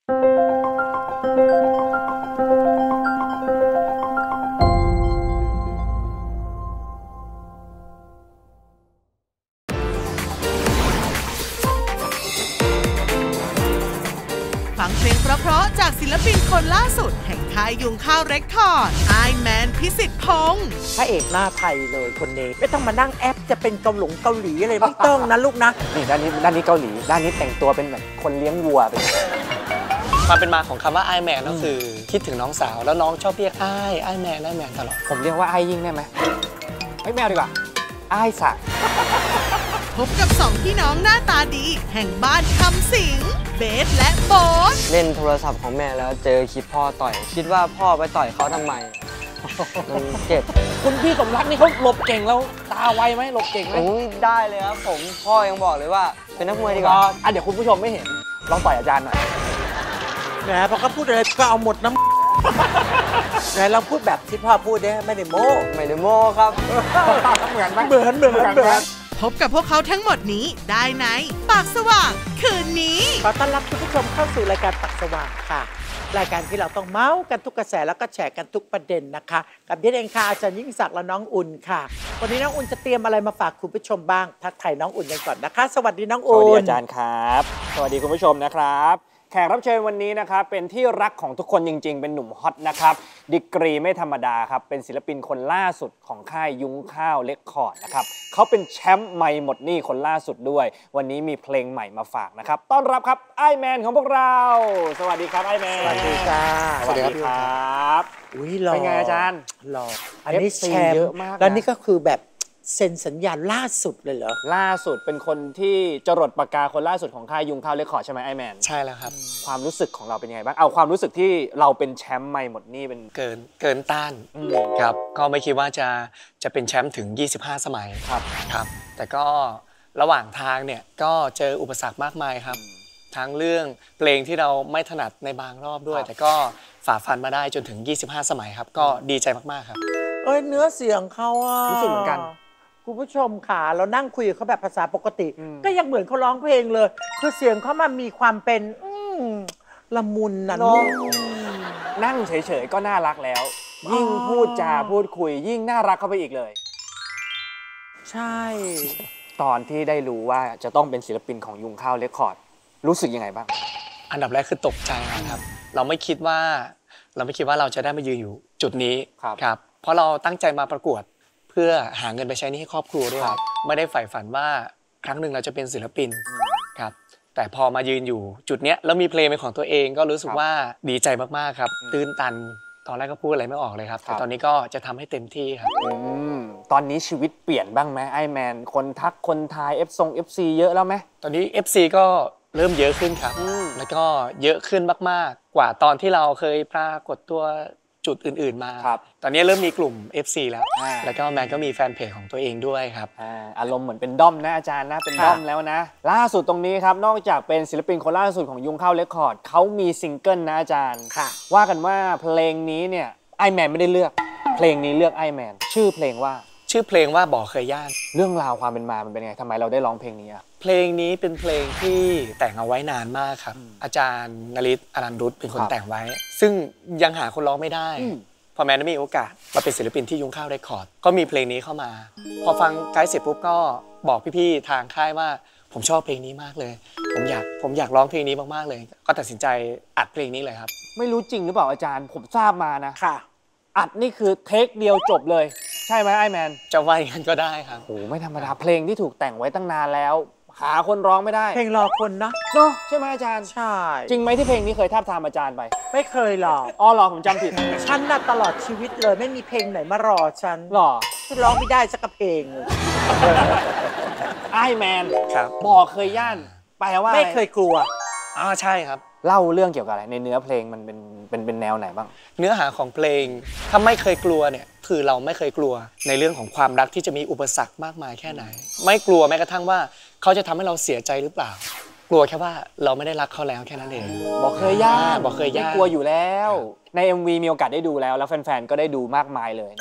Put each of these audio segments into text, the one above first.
ฟังเพลงเพราะๆจากศิลปินคนล่าสุดแห่งค่ายยุงข้าวเรคคอร์ดไอแมนพิสิทธิ์พงษ์พระเอกหน้าไทยเลยคนนี้ไม่ต้องมานั่งแอปจะเป็นเกาหลีอะไรไม่ต้องนะลูกนะนี่ด้านนี้เกาหลีด้านนี้แต่งตัวเป็นแบบคนเลี้ยงวัวเป็นความเป็นมาของคำว่าไอแมนก็คือคิดถึงน้องสาวแล้วน้องชอบเรียกไอแมนตลอดผมเรียกว่าไอยิ่งได้ไหมไม่เอาดีกว่าไอสักพบกับ2พี่น้องหน้าตาดีแห่งบ้านคำสิงเบสและโบ๊ทเล่นโทรศัพท์ของแม่แล้วเจอคลิปพ่อต่อยคิดว่าพ่อไปต่อยเขาทำไมมันเจ็บคุณพี่สมรักนี่เขาหลบเก่งแล้วตาไวไหมหลบเก่งไหมได้เลยครับผมพ่อยังบอกเลยว่าเป็นนักมวยดีกว่าเดี๋ยวคุณผู้ชมไม่เห็นลองต่อยอาจารย์หน่อยแหมพอเขาพูดอะไรก็เอาหมดน้ำไหนเราพูดแบบที่พ่อพูดได้ไม่ได้โม้ครับเหมือนพบกับพวกเขาทั้งหมดนี้ได้ในปากสว่างคืนนี้ขอต้อนรับคุณผู้ชมเข้าสู่รายการปากสว่างค่ะรายการที่เราต้องเมาส์กันทุกกระแสแล้วก็แชร์กันทุกประเด็นนะคะกับพี่เองค่ะอาจารย์ยิ่งศักดิ์และน้องอุ่นค่ะวันนี้น้องอุ่นจะเตรียมอะไรมาฝากคุณผู้ชมบ้างทักทายน้องอุ่นกันก่อนนะคะสวัสดีน้องอุ่นสวัสดีอาจารย์ครับสวัสดีคุณผู้ชมนะครับแขกรับเชิญวันนี้นะครับเป็นที่รักของทุกคนจริงๆเป็นหนุ่มฮอตนะครับดีกรีไม่ธรรมดาครับเป็นศิลปินคนล่าสุดของค่ายยุ้งข้าวเรคคอร์ดนะครับเขาเป็นแชมป์ไม่หมดหนี้คนล่าสุดด้วยวันนี้มีเพลงใหม่มาฝากนะครับต้อนรับครับไอแมนของพวกเราสวัสดีครับไอแมนสวัสดีจ้าสวัสดีครับอุ้ยหล่อเป็นไงอาจารย์หล่ออันนี้แชมป์แล้วนี่ก็คือแบบเซ็นสัญญาล่าสุดเลยเหรอล่าสุดเป็นคนที่จรดปากกาคนล่าสุดของค่ายยุงข้าวเรคคอร์ดใช่ไหมไอแมนใช่แล้วครับความรู้สึกของเราเป็นยังไงบ้างเอาความรู้สึกที่เราเป็นแชมป์ไม่หมดนี่เป็นเกินต้านครับก็ไม่คิดว่าจะเป็นแชมป์ถึง25สมัยครับแต่ก็ระหว่างทางเนี่ยก็เจออุปสรรคมากมายครับทั้งเรื่องเพลงที่เราไม่ถนัดในบางรอบด้วยแต่ก็ฝ่าฟันมาได้จนถึง25สมัยครับก็ดีใจมากๆครับเนื้อเสียงเขารู้สึกเหมือนกันคุณผู้ชมค่ะเรานั่งคุยกับเขาแบบภาษาปกติก็ยังเหมือนเขาร้องเพลงเลยคือเสียงเขามันมีความเป็นละมุนนะนั่งเฉยๆก็น่ารักแล้วยิ่งพูดจาพูดคุยยิ่งน่ารักเข้าไปอีกเลยใช่ตอนที่ได้รู้ว่าจะต้องเป็นศิลปินของยุงข้าวเรคคอร์ดรู้สึกยังไงบ้างอันดับแรกคือตกใจนะครับเราไม่คิดว่าเราจะได้มายืนอยู่จุดนี้ครับเพราะเราตั้งใจมาประกวดเพื่อหาเงินไปใช้หนี้ให้ครอบครัวด้วยไม่ได้ใฝ่ฝันว่าครั้งหนึ่งเราจะเป็นศิลปินครับแต่พอมายืนอยู่จุดเนี้ยแล้วมีเพลงเป็นของตัวเองก็รู้สึกว่าดีใจมากๆครับตื้นตันตอนแรกก็พูดอะไรไม่ออกเลยครับแต่ตอนนี้ก็จะทำให้เต็มที่ครับตอนนี้ชีวิตเปลี่ยนบ้างไหมไอแมนคนทักคนทายFC เยอะแล้วไหมตอนนี้ FC ก็เริ่มเยอะขึ้นครับแล้วก็เยอะขึ้นมากๆกว่าตอนที่เราเคยปรากฏตัวจุดอื่นๆมาตอนนี้เริ่มมีกลุ่ม FC แล้วก็แมนก็มีแฟนเพจของตัวเองด้วยครับอารมณ์เหมือนเป็นด้อมนะอาจารย์นะเป็นด้อมแล้วนะล่าสุดตรงนี้ครับนอกจากเป็นศิลปินคนล่าสุดของยุงข้าวเรคคอร์ดเขามีซิงเกิลนะอาจารย์ว่ากันว่าเพลงนี้เนี่ยไอแมนไม่ได้เลือกเพลงนี้เลือกไอแมนชื่อเพลงว่าบ่อเคยย่านเรื่องราวความเป็นมามันเป็นไงทำไมเราได้ร้องเพลงนี้เพลงนี้เป็นเพลงที่แต่งเอาไว้นานมากครับอาจารย์นฤทธิ์อรันรุตเป็นคนแต่งไว้ซึ่งยังหาคนร้องไม่ได้พอแมนได้มีโอกาสมาเป็นศิลปินที่ยุงข้าวเรคคอร์ดก็มีเพลงนี้เข้ามาพอฟังไกด์เสร็จปุ๊บก็บอกพี่ๆทางค่ายว่าผมชอบเพลงนี้มากเลยผมอยากร้องเพลงนี้มากๆเลยก็ตัดสินใจอัดเพลงนี้เลยครับไม่รู้จริงหรือเปล่าอาจารย์ผมทราบมานะค่ะอัดนี่คือเทคเดียวจบเลยใช่ไหมไอแมนจะว่าอย่างนั้นก็ได้ครับโอ้ไม่ธรรมดาเพลงที่ถูกแต่งไว้ตั้งนานแล้วหาคนร้องไม่ได้เพลงรอคนเนาะใช่ไหมอาจารย์ใช่จริงไหมที่เพลงนี้เคยทาบทามอาจารย์ไปไม่เคยหรอกหรอผมจำผิดฉันน่ะตลอดชีวิตเลยไม่มีเพลงไหนมารอฉันหรอฉันร้องไม่ได้สักเพลงไอแมนบ่อเคยย่านแปลว่าไม่เคยกลัวใช่ครับเล่าเรื่องเกี่ยวกับอะไรในเนื้อเพลงมันเป็นแนวไหนบ้างเนื้อหาของเพลงถ้าไม่เคยกลัวเนี่ยคือเราไม่เคยกลัวในเรื่องของความรักที่จะมีอุปสรรคมากมายแค่ไหนไม่กลัวแม้กระทั่งว่าเขาจะทำให้เราเสียใจหรือเปล่ากลัวแค่ว่าเราไม่ได้รักเขาแล้วแค่นั้นเองบอกเคยย่านไม่กลัวอยู่แล้วใน MV มีโอกาสได้ดูแล้วแฟนๆก็ได้ดูมากมายเลยนะครับ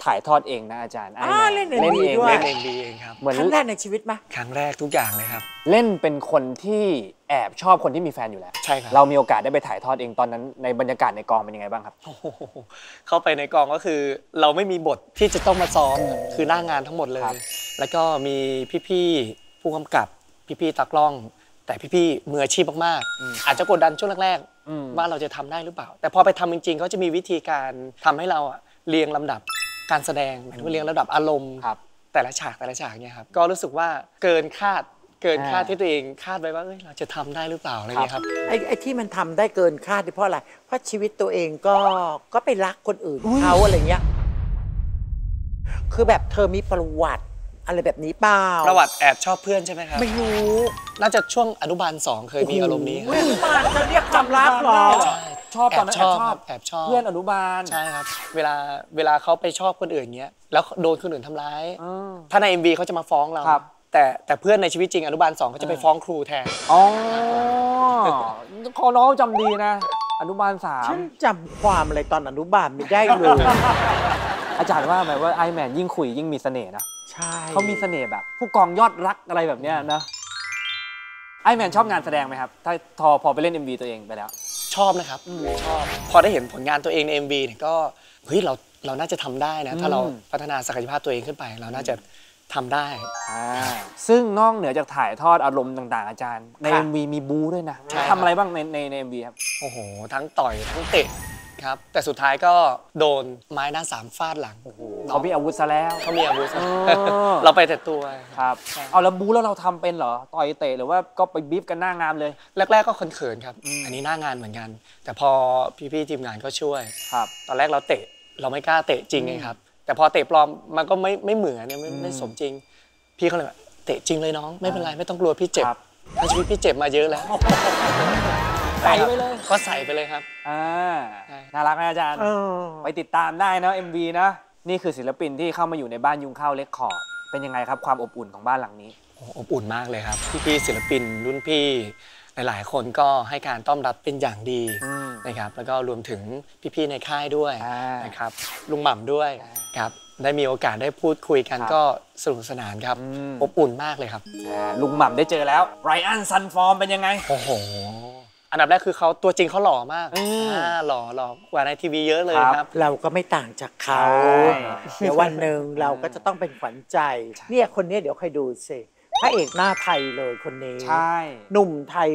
ถ่ายทอดเองนะอาจารย์เล่นเล่น MV เองด้วยเล่นเองดีเองครับเหมือนครั้งแรกในชีวิตไหมครั้งแรกทุกอย่างเลยครับเล่นเป็นคนที่แอบชอบคนที่มีแฟนอยู่แล้วใช่ครับเรามีโอกาสได้ไปถ่ายทอดเองตอนนั้นในบรรยากาศในกองเป็นยังไงบ้างครับโอ้โหเข้าไปในกองก็คือเราไม่มีบทที่จะต้องมาซ้อมคือหน้างานทั้งหมดเลย แล้วก็มีพี่ๆผู้กำกับพี่ๆตากล้อง แต่พี่ๆมืออาชีพมากๆอาจจะกดดันช่วงแรกๆว่าเราจะทำได้หรือเปล่า แต่พอไปทำจริงๆก็จะมีวิธีการทำให้เราเรียงลำดับการแสดงหมายถึงว่าเรียงลำดับอารมณ์แต่ละฉากเนี่ยครับก็รู้สึกว่าเกินคาดที่ตัวเองคาดไว้ว่าเราจะทำได้หรือเปล่าอะไรเงี้ยครับไอ้ที่มันทำได้เกินคาดเพราะอะไรเพราะชีวิตตัวเองก็ไปรักคนอื่นเขาอะไรเงี้ยคือแบบเธอมีประวัติอะไรแบบนี้เปล่าประวัติแอบชอบเพื่อนใช่ไหมครับไม่รู้น่าจะช่วงอนุบาล2เคยมีอารมณ์นี้อนุบาลจะเรียกความรักเหรอชอบตอนนั้นแอบชอบเพื่อนอนุบาลใช่ครับเวลาเขาไปชอบคนอื่นเงี้ยแล้วโดนคนอื่นทำร้ายถ้าใน MV เขาจะมาฟ้องเราแต่เพื่อนในชีวิตจริงอนุบาล2เขาจะไปฟ้องครูแทนอ๋อขอน้องจำดีนะอนุบาล3 ฉันจำความอะไรตอนอนุบาลไม่ได้เลยอาจารย์ว่าไหมว่าไอแมนยิ่งคุยยิ่งมีเสน่ห์นะใช่เขามีเสน่ห์แบบผู้กองยอดรักอะไรแบบเนี้ยนะไอแมนชอบงานแสดงไหมครับถ้าพอไปเล่น MV ตัวเองไปแล้วชอบนะครับชอบพอได้เห็นผลงานตัวเองใน MV เนี่ยก็เฮ้ยเราน่าจะทำได้นะถ้าเราพัฒนาศักยภาพตัวเองขึ้นไปเราน่าจะทำได้ซึ่งนอกเหนือจากถ่ายทอดอารมณ์ต่างๆอาจารย์ใน MV มีบู๊ด้วยนะทำอะไรบ้างใน MV ครับโอ้โหทั้งต่อยทั้งเตะครับแต่สุดท้ายก็โดนไม้หน้า3ฟาดหลังเขามีอาวุธซะแล้วเขามีอาวุธเราไปแต่ตัวครับเอาแล้วบู๊แล้วเราทำเป็นเหรอต่อยเตะหรือว่าก็ไปบีฟกันหน้างานเลยแรกๆก็เขินๆครับอันนี้หน้างานเหมือนกันแต่พอพี่ๆทีมงานก็ช่วยครับตอนแรกเราเตะเราไม่กล้าเตะจริงไงครับแต่พอเตะปลอมมันก็ไม่เหมือนเนี่ยไม่สมจริงพี่เขาเลยแบบเตะจริงเลยน้องไม่เป็นไรไม่ต้องกลัวพี่เจ็บถ้าชีวิตพี่เจ็บมาเยอะแล้วใส่ไปเลยก็ใส่ไปเลยครับน่ารักนะอาจารย์ไปติดตามได้นะ MV นะนี่คือศิลปินที่เข้ามาอยู่ในบ้านยุงข้าวเรคคอร์ดเป็นยังไงครับความอบอุ่นของบ้านหลังนี้อบอุ่นมากเลยครับพี่ศิลปินรุ่นพี่หลายๆคนก็ให้การต้อนรับเป็นอย่างดีนะครับแล้วก็รวมถึงพี่ๆในค่ายด้วยนะครับลุงหม่ำด้วยครับได้มีโอกาสได้พูดคุยกันก็สนุกสนานครับอบอุ่นมากเลยครับลุงหม่ำได้เจอแล้วไรอันซันฟอร์มเป็นยังไงโอ้โหอันดับแรกคือเขาตัวจริงเขาหล่อมากหล่อกว่าในทีวีเยอะเลยครับเราก็ไม่ต่างจากเขาเดี๋ยววันหนึ่งเราก็จะต้องเป็นขวัญใจเนี่ยคนนี้เดี๋ยวค่อยดูสิพระเอกหน้าไทยเลยคนนี้ใช่หนุ่มไทย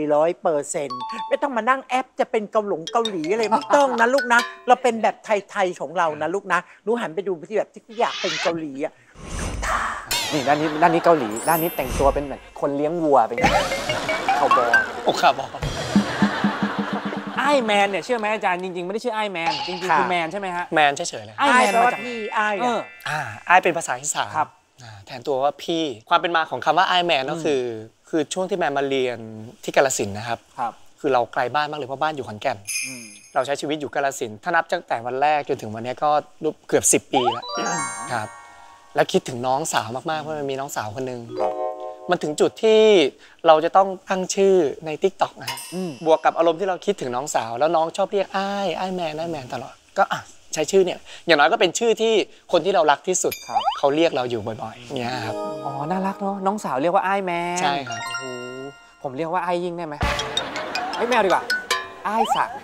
100%ไม่ต้องมานั่งแอปจะเป็นเกาหลีอะไรไม่ต้องนะลูกนะเราเป็นแบบไทยของเรานะลูกนะหนูหันไปดูที่แบบที่อยากเป็นเกาหลีอ่ะนี่ด้านนี้เกาหลีด้านนี้แต่งตัวเป็นแบบคนเลี้ยงวัวเป็นคาวบอยคาวบอยไอแมนเนี่ยเชื่อไหมอาจารย์จริงๆไม่ได้ชื่อไอแมนจริงๆคือแมนใช่ไหมฮะแมนเฉยๆเลยไอแมนมาจากพี่ไอไอเป็นภาษาอีสานครับแทนตัวว่าพี่ความเป็นมาของคำว่าไอแมนก็คือช่วงที่แมนมาเรียนที่กาฬสินธุ์นะครับคือเราไกลบ้านมากเลยเพราะบ้านอยู่ขอนแก่นเราใช้ชีวิตอยู่กาฬสินธุ์ถ้านับตั้งแต่วันแรกจนถึงวันนี้ก็เกือบ10 ปีแล้วครับแล้วคิดถึงน้องสาวมากๆเพราะมันมีน้องสาวคนนึงมันถึงจุดที่เราจะต้องตั้งชื่อใน TikTok นะฮะบวกกับอารมณ์ที่เราคิดถึงน้องสาวแล้วน้องชอบเรียกไอแมนตลอดก็ใช้ชื่อเนี่ยอย่างน้อยก็เป็นชื่อที่คนที่เรารักที่สุดเขาเรียกเราอยู่บ่อยๆเนี่ยครับอ๋อน่ารักเนาะน้องสาวเรียกว่าไอแมนใช่ครับโอ้โหผมเรียกว่าไอยิ่งได้ไหมไม่แมวดีกว่าไอสัก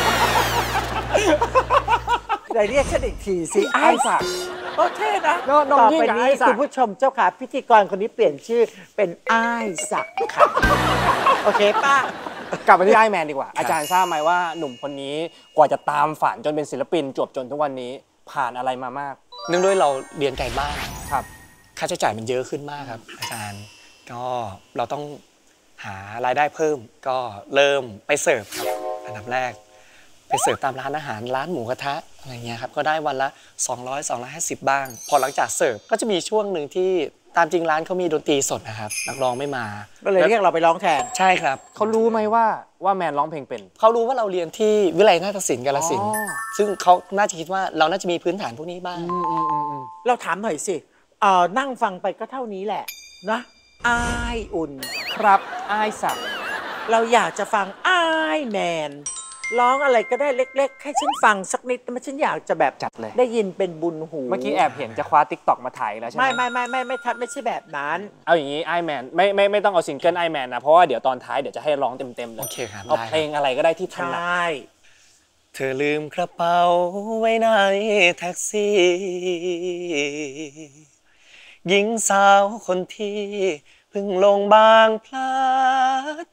ไหนเรียกฉันอีกทีสิไอสักโอเคนะต่อไปนี้คุณผู้ชมเจ้าขาพิธีกรคนนี้เปลี่ยนชื่อเป็นไอสักค่ะโอเคป้ากลับมาที่ไอแมนดีกว่าอาจารย์ทราบไหมว่าหนุ่มคนนี้กว่าจะตามฝันจนเป็นศิลปินจบจนทุกวันนี้ผ่านอะไรมามากเนื่องด้วยเราเรียนไกลบ้านครับค่าใช้จ่ายมันเยอะขึ้นมากครับอาจารย์ก็เราต้องหารายได้เพิ่มก็เริ่มไปเสิร์ฟครับอันดับแรกไปเสิร์ฟตามร้านอาหารร้านหมูกระทะอะไรเงี้ยครับก็ได้วันละ200-250บ้างพอหลังจากเสิร์ฟก็จะมีช่วงหนึ่งที่ตามจริงร้านเขามีดนตรีสดนะครับนักร้องไม่มาก็เลยเรียกเราไปร้องแทนใช่ครับเขารู้ไหมว่าแมนร้องเพลงเป็นเขารู้ว่าเราเรียนที่วิทยาลัยนาฏศิลป์กาฬสินธุ์ซึ่งเขาน่าจะคิดว่าเราน่าจะมีพื้นฐานพวกนี้บ้างเราถามหน่อยสินั่งฟังไปก็เท่านี้แหละนะไออุ่นครับไอสักเราอยากจะฟังไอแมนร้องอะไรก็ได้เล็กๆให้ฉันฟังสักนิดแต่ฉันอยากจะแบบจัดเลยได้ยินเป็นบุญหูเมื่อกี้แอบเห็นจะคว้า TikTok มาถ่ายแล้วใช่ไหมไม่ทัดไม่ใช่แบบนั้นเอาอย่างนี้ไอแมนไม่ต้องเอาซิงเกิลไอแมนนะเพราะว่าเดี๋ยวตอนท้ายเดี๋ยวจะให้ร้องเต็มๆเลยโอเคครับเอาเพลงอะไรก็ได้ที่ถนัดเธอลืมกระเป๋าไว้ในแท็กซี่หญิงสาวคนที่เพิ่งลงบางพลัด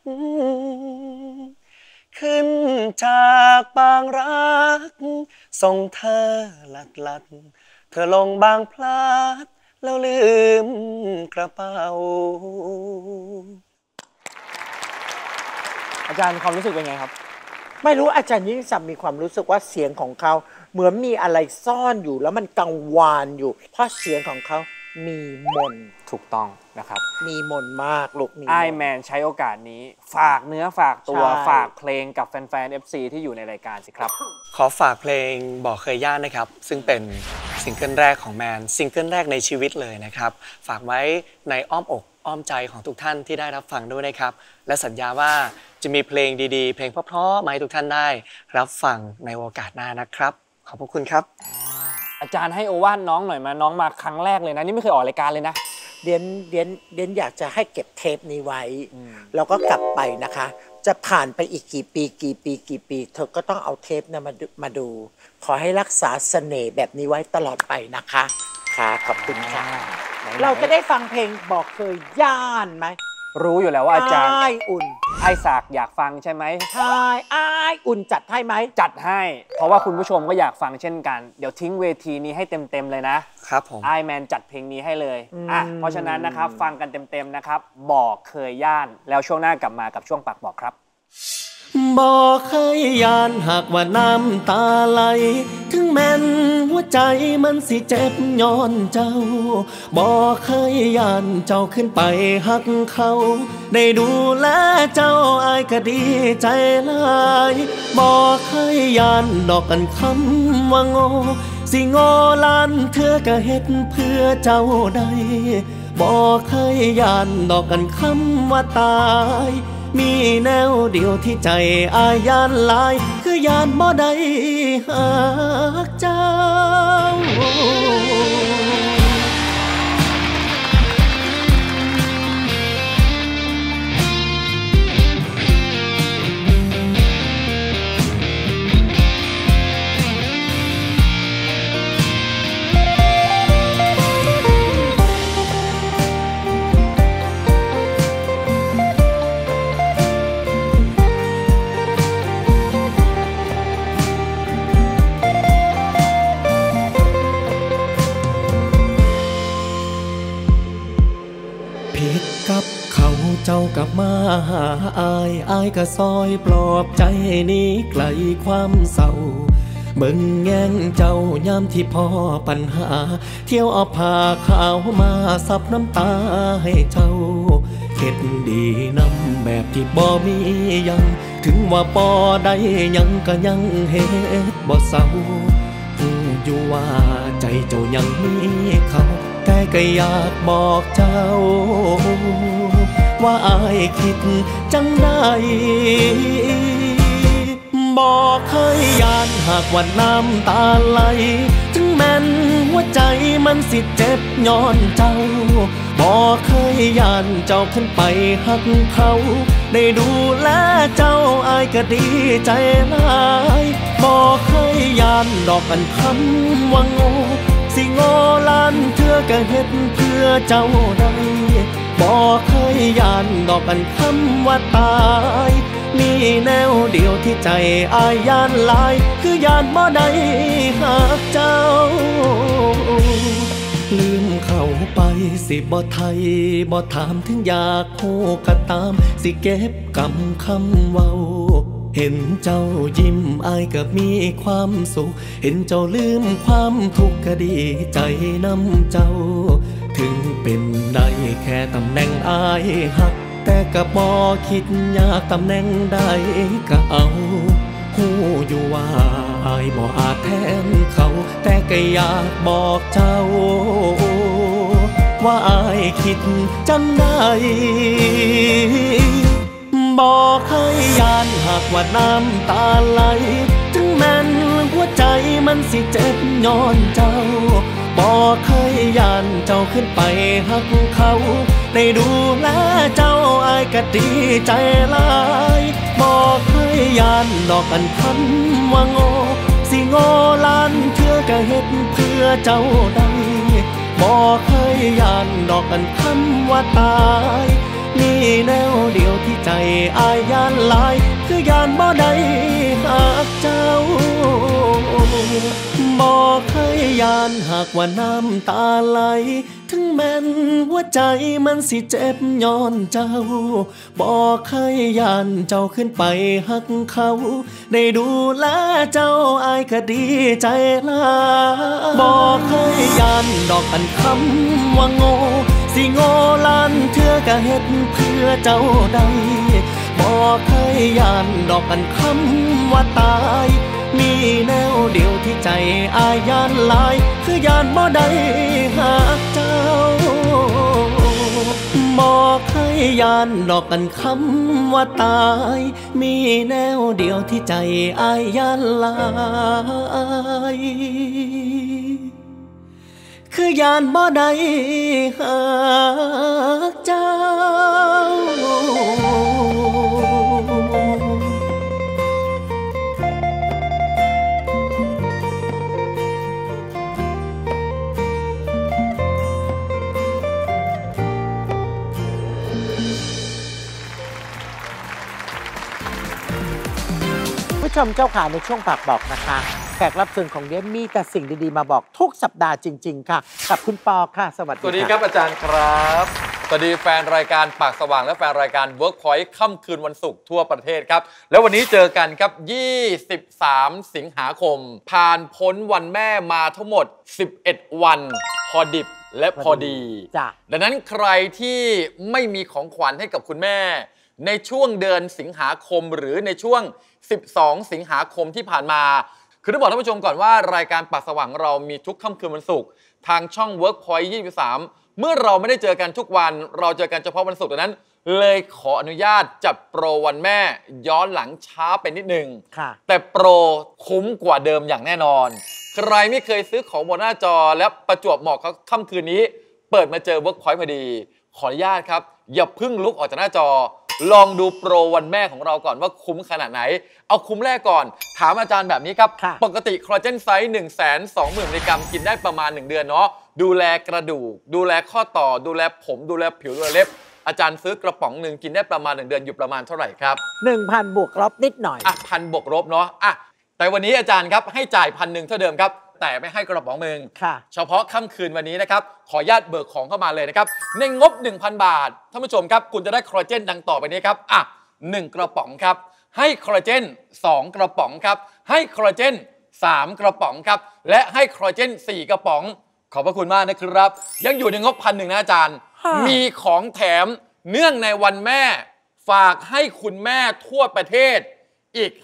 ขึ้นจากบางรักส่งเธอลัดเธอลงบางพลัดแล้วลืมกระเป๋าอาจารย์ความรู้สึกเป็นไงครับไม่รู้อาจารย์ยิ่งศักดิ์มีความรู้สึกว่าเสียงของเขาเหมือนมีอะไรซ่อนอยู่แล้วมันกังวานอยู่เพราะเสียงของเขามีมนถูกต้องนะครับมีมนมากลูกมีไอแมนใช้โอกาสนี้ฝากเนื้อฝากตัวฝากเพลงกับแฟนๆ FC ที่อยู่ในรายการสิครับขอฝากเพลงบอกเคยย่านนะครับซึ่งเป็นซิงเกิลแรกของแมนซิงเกิลแรกในชีวิตเลยนะครับฝากไว้ในอ้อมอกอ้อมใจของทุกท่านที่ได้รับฟังด้วยนะครับและสัญญาว่าจะมีเพลงดีๆเพลงเพราะๆมาให้ทุกท่านได้รับฟังในโอกาสหน้านะครับขอบพระคุณครับอาจารย์ให้โอวาทน้องหน่อยมาน้องมาครั้งแรกเลยนะนี่ไม่เคยออกรายการเลยนะเดียนอยากจะให้เก็บเทปนี้ไว้แล้วก็กลับไปนะคะจะผ่านไปอีกกี่ปีเธอก็ต้องเอาเทปนั้นมาดูขอให้รักษาเสน่ห์แบบนี้ไว้ตลอดไปนะคะค่ะขอบคุณค่ะเราจะได้ฟังเพลงบอกเคยย่านไหมรู้อยู่แล้วว่าอาจารย์ไออุ่นไอศากอยากฟังใช่ไหมใช่ไออุ่นจัดให้ไหมจัดให้เพราะว่าคุณผู้ชมก็อยากฟังเช่นกันเดี๋ยวทิ้งเวทีนี้ให้เต็มเลยนะครับผมไอแมนจัดเพลงนี้ให้เลยเพราะฉะนั้นนะครับฟังกันเต็มนะครับบอกเคยย่านแล้วช่วงหน้ากลับมากับช่วงปากบอกครับบอกเคยยานหากว่าน้ำตาไหลถึงแม้นหัวใจมันสิเจ็บย้อนเจ้าบอกเคยยานเจ้าขึ้นไปหักเขาได้ดูแลเจ้าอายก็ดีใจหลายบอกเคยยานดอกกันคำว่าโง่สิโง่ล้านเธอก็เฮ็ดเพื่อเจ้าได้บอกเคยยานดอกกันคำว่าตายมีแนวเดียวที่ใจอายยานหลายคือยานบ่ได้หักเจ้าเจ้ากลับมาหาอายก็ซอยปลอบใจนี้ไกลความเศร้าเบิ่งแง่งเจ้ายามที่พ่อปัญหาเที่ยวเอาผ้าขาวมาซับน้ำตาให้เจ้าเฮ็ดดีนำแบบที่บ่มียังถึงว่าบ่ได้ยังก็ยังเฮ็ดบ่เศร้าอยู่ว่าใจเจ้ายังมีเขาแต่ก็อยากบอกเจ้าว่าอายคิดจังได้บอกเคยยานหากว่าน้ำตาไหลถึงแม้นหัวใจมันสิเจ็บย้อนเจ้าบอกเคยยานเจ้าขึ้นไปหักเขาได้ดูแลเจ้าอายก็ดีใจหลายบอกเคยยานดอกกันคำว่าโง่สิโง่ล้านเธอก็เฮ็ดเพื่อเจ้าได้บอกเคยยานดอกกันคำว่าตายมีแนวเดียวที่ใจอายยานหลายคือยานบ่ได้หักเจ้าลืมเข้าไปสิบ่ไทยบ่ถามถึงอยากโหก็ตามสิเก็บกำคำเว้าเห็นเจ้ายิ้มอายก็มีความสุขเห็นเจ้าลืมความทุกข์ก็ดีใจน้ำเจ้าถึงเป็นได้แค่ตำแหน่งอายหักแต่ก็บ่คิดอยากตำแหน่งใดก็เอาหูอยู่ว่าอายบ่อาจแทนเขาแต่ก็อยากบอกเจ้าว่าอายคิดจังได้บบ่เคยยานหากว่าน้ำตาไหลถึงแม้นหัวใจมันสิเจ็บย้อนเจ้าบ่เคยยานเจ้าขึ้นไปหักเขาได้ดูแลเจ้าอายก็ดีใจหลายบ่เคยยานดอกกันคำว่าโง่สิโง่ล้านเทื่อก็เฮ็ดเพื่อเจ้าได้บ่เคยยานดอกกันคำว่าตายมีแนวเดียวที่ใจอายยานหลายคือยานบ่ได้หากเจ้าบ่เคยยานหากว่าน้ำตาไหลถึงแม้นหัวใจมันสิเจ็บย้อนเจ้าบ่เคยยานเจ้าขึ้นไปหักเขาได้ดูแลเจ้าอายก็ดีใจหลายบ่เคยยานดอกอันคำว่าโง่สิโง่ล้านเทื่อก็เฮ็ดเพื่อเจ้าได้บ่เคยยานดอกอันคำว่าตายมีแนวเดียวที่ใจอายยานหลายคือยานบ่ได้หากเจ้าบ่เคยยานดอกกันคำว่าตายมีแนวเดียวที่ใจอายยานหลายคือยานบ่ได้หากเจ้าผู้ชมเจ้าขาในช่วงปากบอกนะคะแขกรับเชิญของเดียมีแต่สิ่งดีๆมาบอกทุกสัปดาห์จริงๆค่ะกับคุณปอค่ะสวัสดีสวัสดีครับอาจารย์ครับสวัสดีแฟนรายการปากสว่างและแฟนรายการ Workpoint ค่ำคืนวันศุกร์ทั่วประเทศครับแล้ววันนี้เจอกันครับ23สิงหาคมผ่านพ้นวันแม่มาทั้งหมด11วันพอดิบและพอดีดังนั้นใครที่ไม่มีของขวัญให้กับคุณแม่ในช่วงเดือนสิงหาคมหรือในช่วง12สิงหาคมที่ผ่านมาคือต้องบอกท่านผู้ชมก่อนว่ารายการปากสว่างเรามีทุกค่ำคืนวันศุกร์ทางช่อง Workpoint 23เมื่อเราไม่ได้เจอกันทุกวันเราเจอกันเฉพาะวันศุกร์ดังนั้นเลยขออนุญาตจัดโปรวันแม่ย้อนหลังช้าไปนิดนึงแต่โปรคุ้มกว่าเดิมอย่างแน่นอนใครไม่เคยซื้อของบนหน้าจอและประจวบเหมาะกับค่ำคืนนี้เปิดมาเจอ Workpoint พอดีขออนุญาตครับอย่าเพิ่งลุกออกจากหน้าจอลองดูโปรวันแม่ของเราก่อนว่าคุ้มขนาดไหนเอาคุ้มแรกก่อนถามอาจารย์แบบนี้ครับปกติคอลลาเจนไซส์ 120,000 มิลลิกรัมกินได้ประมาณ1เดือนเนาะดูแลกระดูกดูแลข้อต่อดูแลผมดูแลผิวดูแลเล็บอาจารย์ซื้อกระป๋องหนึ่งกินได้ประมาณ1เดือนอยู่ประมาณเท่าไหร่ครับ 1,000 บวกลบนิดหน่อย 1,000 บวกลบเนาะแต่วันนี้อาจารย์ครับให้จ่าย1,100เท่าเดิมครับแต่ไม่ให้กระป๋องหนึ่งเฉพาะค่ำคืนวันนี้นะครับขออนุญาตเบิกของเข้ามาเลยนะครับในงบ 1,000 บาทท่านผู้ชมครับคุณจะได้คอลลาเจนดังต่อไปนี้ครับ1 กระป๋องครับให้คอลลาเจน2 กระป๋องครับให้คอลลาเจน3 กระป๋องครับและให้คอลลาเจน4 กระป๋องขอบพระคุณมากนะครับยังอยู่ในงบ1,100นะอาจารย์มีของแถมเนื่องในวันแม่ฝากให้คุณแม่ทั่วประเทศอีก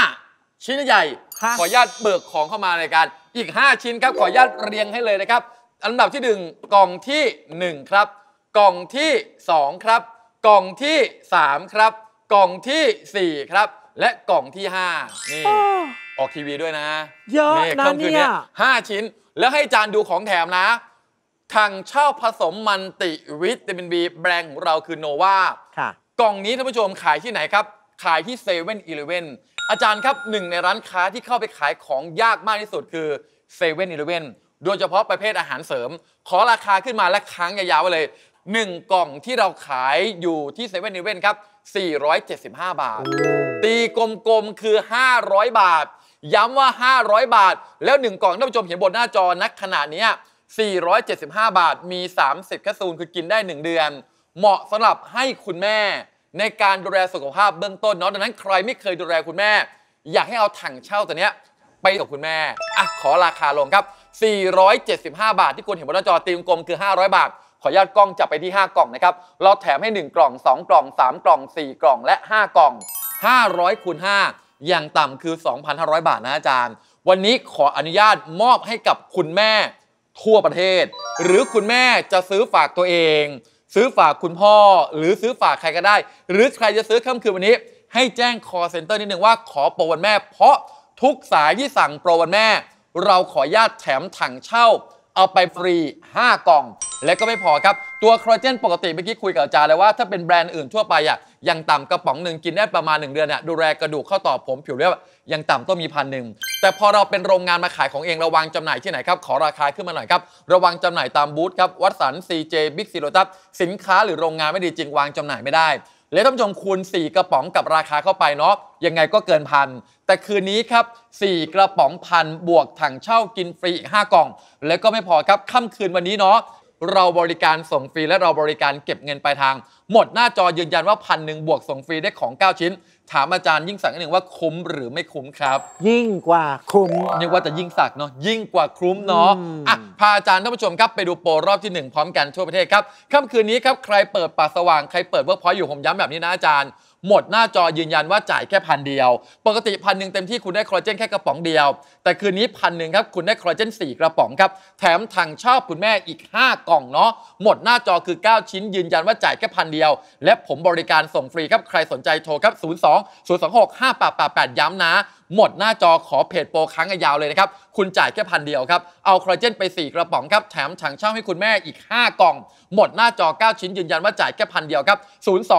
5ชิ้นใหญ่ขออนุญาตเบิกของเข้ามาในการอีก5ชิ้นครับขออนุญาตเรียงให้เลยนะครับอันดับที่1กล่องที่1ครับกล่องที่2ครับกล่องที่3ครับกล่องที่4ครับและกล่องที่5นี่ออกทีวีด้วยนะเยอะนะเนี่ย 5ชิ้นแล้วให้อาจารย์ดูของแถมนะถังเช่าผสมมันติวิตามิน B แบรนด์ของเราคือโนวากล่องนี้ท่านผู้ชมขายที่ไหนครับขายที่7-Elevenอาจารย์ครับหนึ่งในร้านค้าที่เข้าไปขายของยากมากที่สุดคือ7-Elevenโดยเฉพาะประเภทอาหารเสริมขอราคาขึ้นมาและค้างยาวๆไว้เลย1 กล่องที่เราขายอยู่ที่7-Elevenครับ475 บาทตีกลมๆคือ500 บาทย้ำว่า500 บาทแล้ว1 กล่องท่านผู้ชมเห็นบนหน้าจอนักขนาดนี้475 บาทมี30แคปซูลคือกินได้1เดือนเหมาะสำหรับให้คุณแม่ในการดูแลสุขภาพเบื้องต้นเนาะดังนั้นใครไม่เคยดูแลคุณแม่อยากให้เอาถังเช่าตัวเนี้ยไปกับคุณแม่ขอราคาลงครับ475 บาทที่คุณเห็นบนหน้าจอตีกลมคือ500 บาทขออนุญาตกล้องจับไปที่5 กล่องนะครับเราแถมให้1 กล่อง2 กล่อง3 กล่อง4 กล่องและ5 กล่อง500 คูณ 5อย่างต่ำคือ 2,500 บาทนะอาจารย์วันนี้ขออนุญาตมอบให้กับคุณแม่ทั่วประเทศหรือคุณแม่จะซื้อฝากตัวเองซื้อฝากคุณพ่อหรือซื้อฝากใครก็ได้หรือใครจะซื้อค่ำคืนวันนี้ให้แจ้ง call center นิดนึงว่าขอโปรวันแม่เพราะทุกสายที่สั่งโปรวันแม่เราขออนุญาตแถมถังเช่าเอาไปฟรี5 กล่องและก็ไม่พอครับตัวคอลลาเจนปกติเมื่อกี้คุยกับอาจารย์เลยว่าถ้าเป็นแบรนด์อื่นทั่วไปยังต่ำกระป๋องหนึ่งกินได้ประมาณ1 เดือนดูแลกระดูกข้อต่อผมผิวเรียบยังต่ำต้องมี1,000แต่พอเราเป็นโรงงานมาขายของเองเราวางจำหน่ายที่ไหนครับขอราคาขึ้นมาหน่อยครับระวังจำหน่ายตามบูธครับวัตสัน CJ Big C Lotus สินค้าหรือโรงงานไม่ดีจริงวางจำหน่ายไม่ได้และท่านผู้ชมคูณ4 กระป๋องกับราคาเข้าไปเนาะยังไงก็เกินพันแต่คืนนี้ครับ4 กระป๋อง1,000บวกถังเช่ากินฟรีอีก5 กล่องแล้วก็ไม่พอครับค่ำคืนวันนี้เนาะเราบริการส่งฟรีและเราบริการเก็บเงินปลายทางหมดหน้าจอยืนยันว่า1,000บวกส่งฟรีได้ของ9 ชิ้นถามอาจารย์ยิ่งศักดิ์นิดนึงว่าคุ้มหรือไม่คุ้มครับยิ่งกว่าคุ้มยังว่าแต่ยิ่งศักดิ์เนาะยิ่งกว่าคุ้มเนาะพาอาจารย์ท่านผู้ชมครับไปดูโปรรอบที่1พร้อมกันทั่วประเทศครับค่ำคืนนี้ครับใครเปิดปากสว่างใครเปิดเวิร์กพอยต์อยู่ผมย้ำแบบนี้นะอาจารย์หมดหน้าจอยืนยันว่าจ่ายแค่1,000 เดียวปกติ1,000เต็มที่คุณได้คอลลาเจนแค่กระป๋องเดียวแต่คืนนี้1,000ครับคุณได้คอลลาเจน4 กระป๋องครับแถมถังเช่าคุณแม่อีก5 กล่องเนาะหมดหน้าจอคือ9 ชิ้นยืนยันว่าจ่ายแค่1,000 เดียวและผมบริการส่งฟรีครับใครสนใจโทรครับ02-026-5888ย้ำนะหมดหน้าจอขอเพจโปรครั้งยาวเลยนะครับคุณจ่ายแค่1,000 เดียวครับเอาคอลลาเจนไป4 กระป๋องครับแถมถังเช่าให้คุณแม่อีก5 กล่องหมดหน้าจอ9 ชิ้นยืนยันว่าจ่ายแค่1,000 เดียวครับ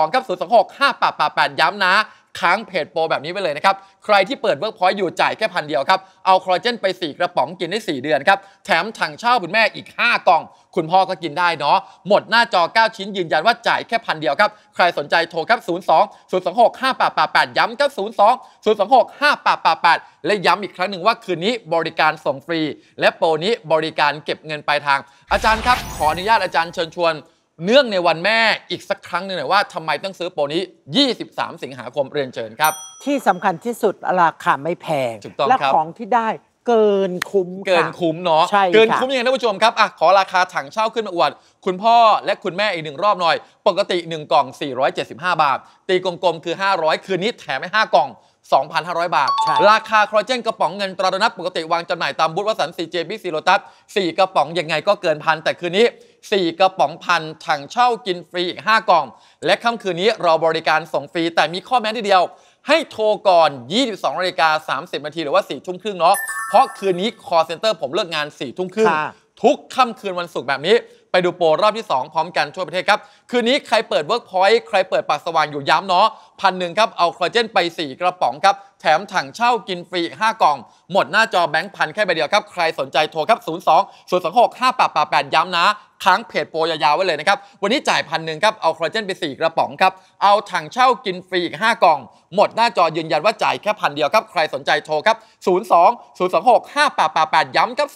02-026-5888ย้ำนะค้างเพจโปรแบบนี้ไปเลยนะครับใครที่เปิดเวิร์กพอยต์อยู่จ่ายแค่1,000 เดียวครับเอาคอลลาเจนไป4 กระป๋องกินได้4 เดือนครับแถมถังเช่าคุณแม่อีก5 กล่องคุณพ่อก็กินได้เนาะหมดหน้าจอ9 ชิ้นยืนยันว่าจ่ายแค่1,000 เดียวครับใครสนใจโทรครับ02-026-5888ย้ำครับ02-026-5888และย้ำอีกครั้งหนึ่งว่าคืนนี้บริการส่งฟรีและโปรนี้บริการเก็บเงินปลายทางอาจารย์ครับขออนุญาตอาจารย์เชิญชวนเนื่องในวันแม่อีกสักครั้งหนึ่งหน่อยว่าทำไมต้องซื้อโปรนี้23 สิงหาคมเรียนเชิญครับที่สำคัญที่สุดราคาไม่แพงและของที่ได้เกินคุ้มเกินคุ้มเนาะเกินคุ้มยังไงท่านผู้ชมครับขอราคาถังเช่าขึ้นมาอวดคุณพ่อและคุณแม่อีก1 รอบหน่อยปกติ1 กล่อง475 บาทตีกลมๆคือ500คืนนี้แถมให้5 กล่อง 2,500 บาทราคาคอลลาเจนกระป๋องเงินตราโดนัทปกติวางจำหน่ายตามบูธวัตสัน CJ Big C Lotus 4 กระป๋องยังไงก็เกินพันแต่คืนนี้4 กระป๋อง1,000ถังเช่ากินฟรีอีก5 กล่องและค่ำคืนนี้เราบริการส่งฟรีแต่มีข้อแม้ทีเดียวให้โทรก่อน 22:30 นาทีหรือว่า 4 ทุ่มครึ่งเนาะเพราะคืนนี้ call center ผมเลิกงาน 4 ทุ่มครึ่งทุกค่ำคืนวันศุกร์แบบนี้ไปดูโปรรอบที่2พร้อมกันทั่วประเทศครับคืนนี้ใครเปิดเวิร์กพอยต์ใครเปิดปากสว่างอยู่ย้ำเนาะ1,000ครับเอาคอลลาเจนไป4 กระป๋องครับแถมถังเช่ากินฟรีอีก5 กล่องหมดหน้าจอแบงค์พันแค่ใบเดียวครับใครสนใจโทรครับ02-026-5888ย้ำนะค้างเพจโปรยาวๆไว้เลยนะครับวันนี้จ่าย1,000ครับเอาคอลลาเจนไป4 กระป๋องครับเอาถังเช่ากินฟรีอีก5 กล่องหมดหน้าจอยืนยันว่าจ่ายแค่1,000 เดียวครับใครสนใจโทรครับ02-026-5888ย้ำครับ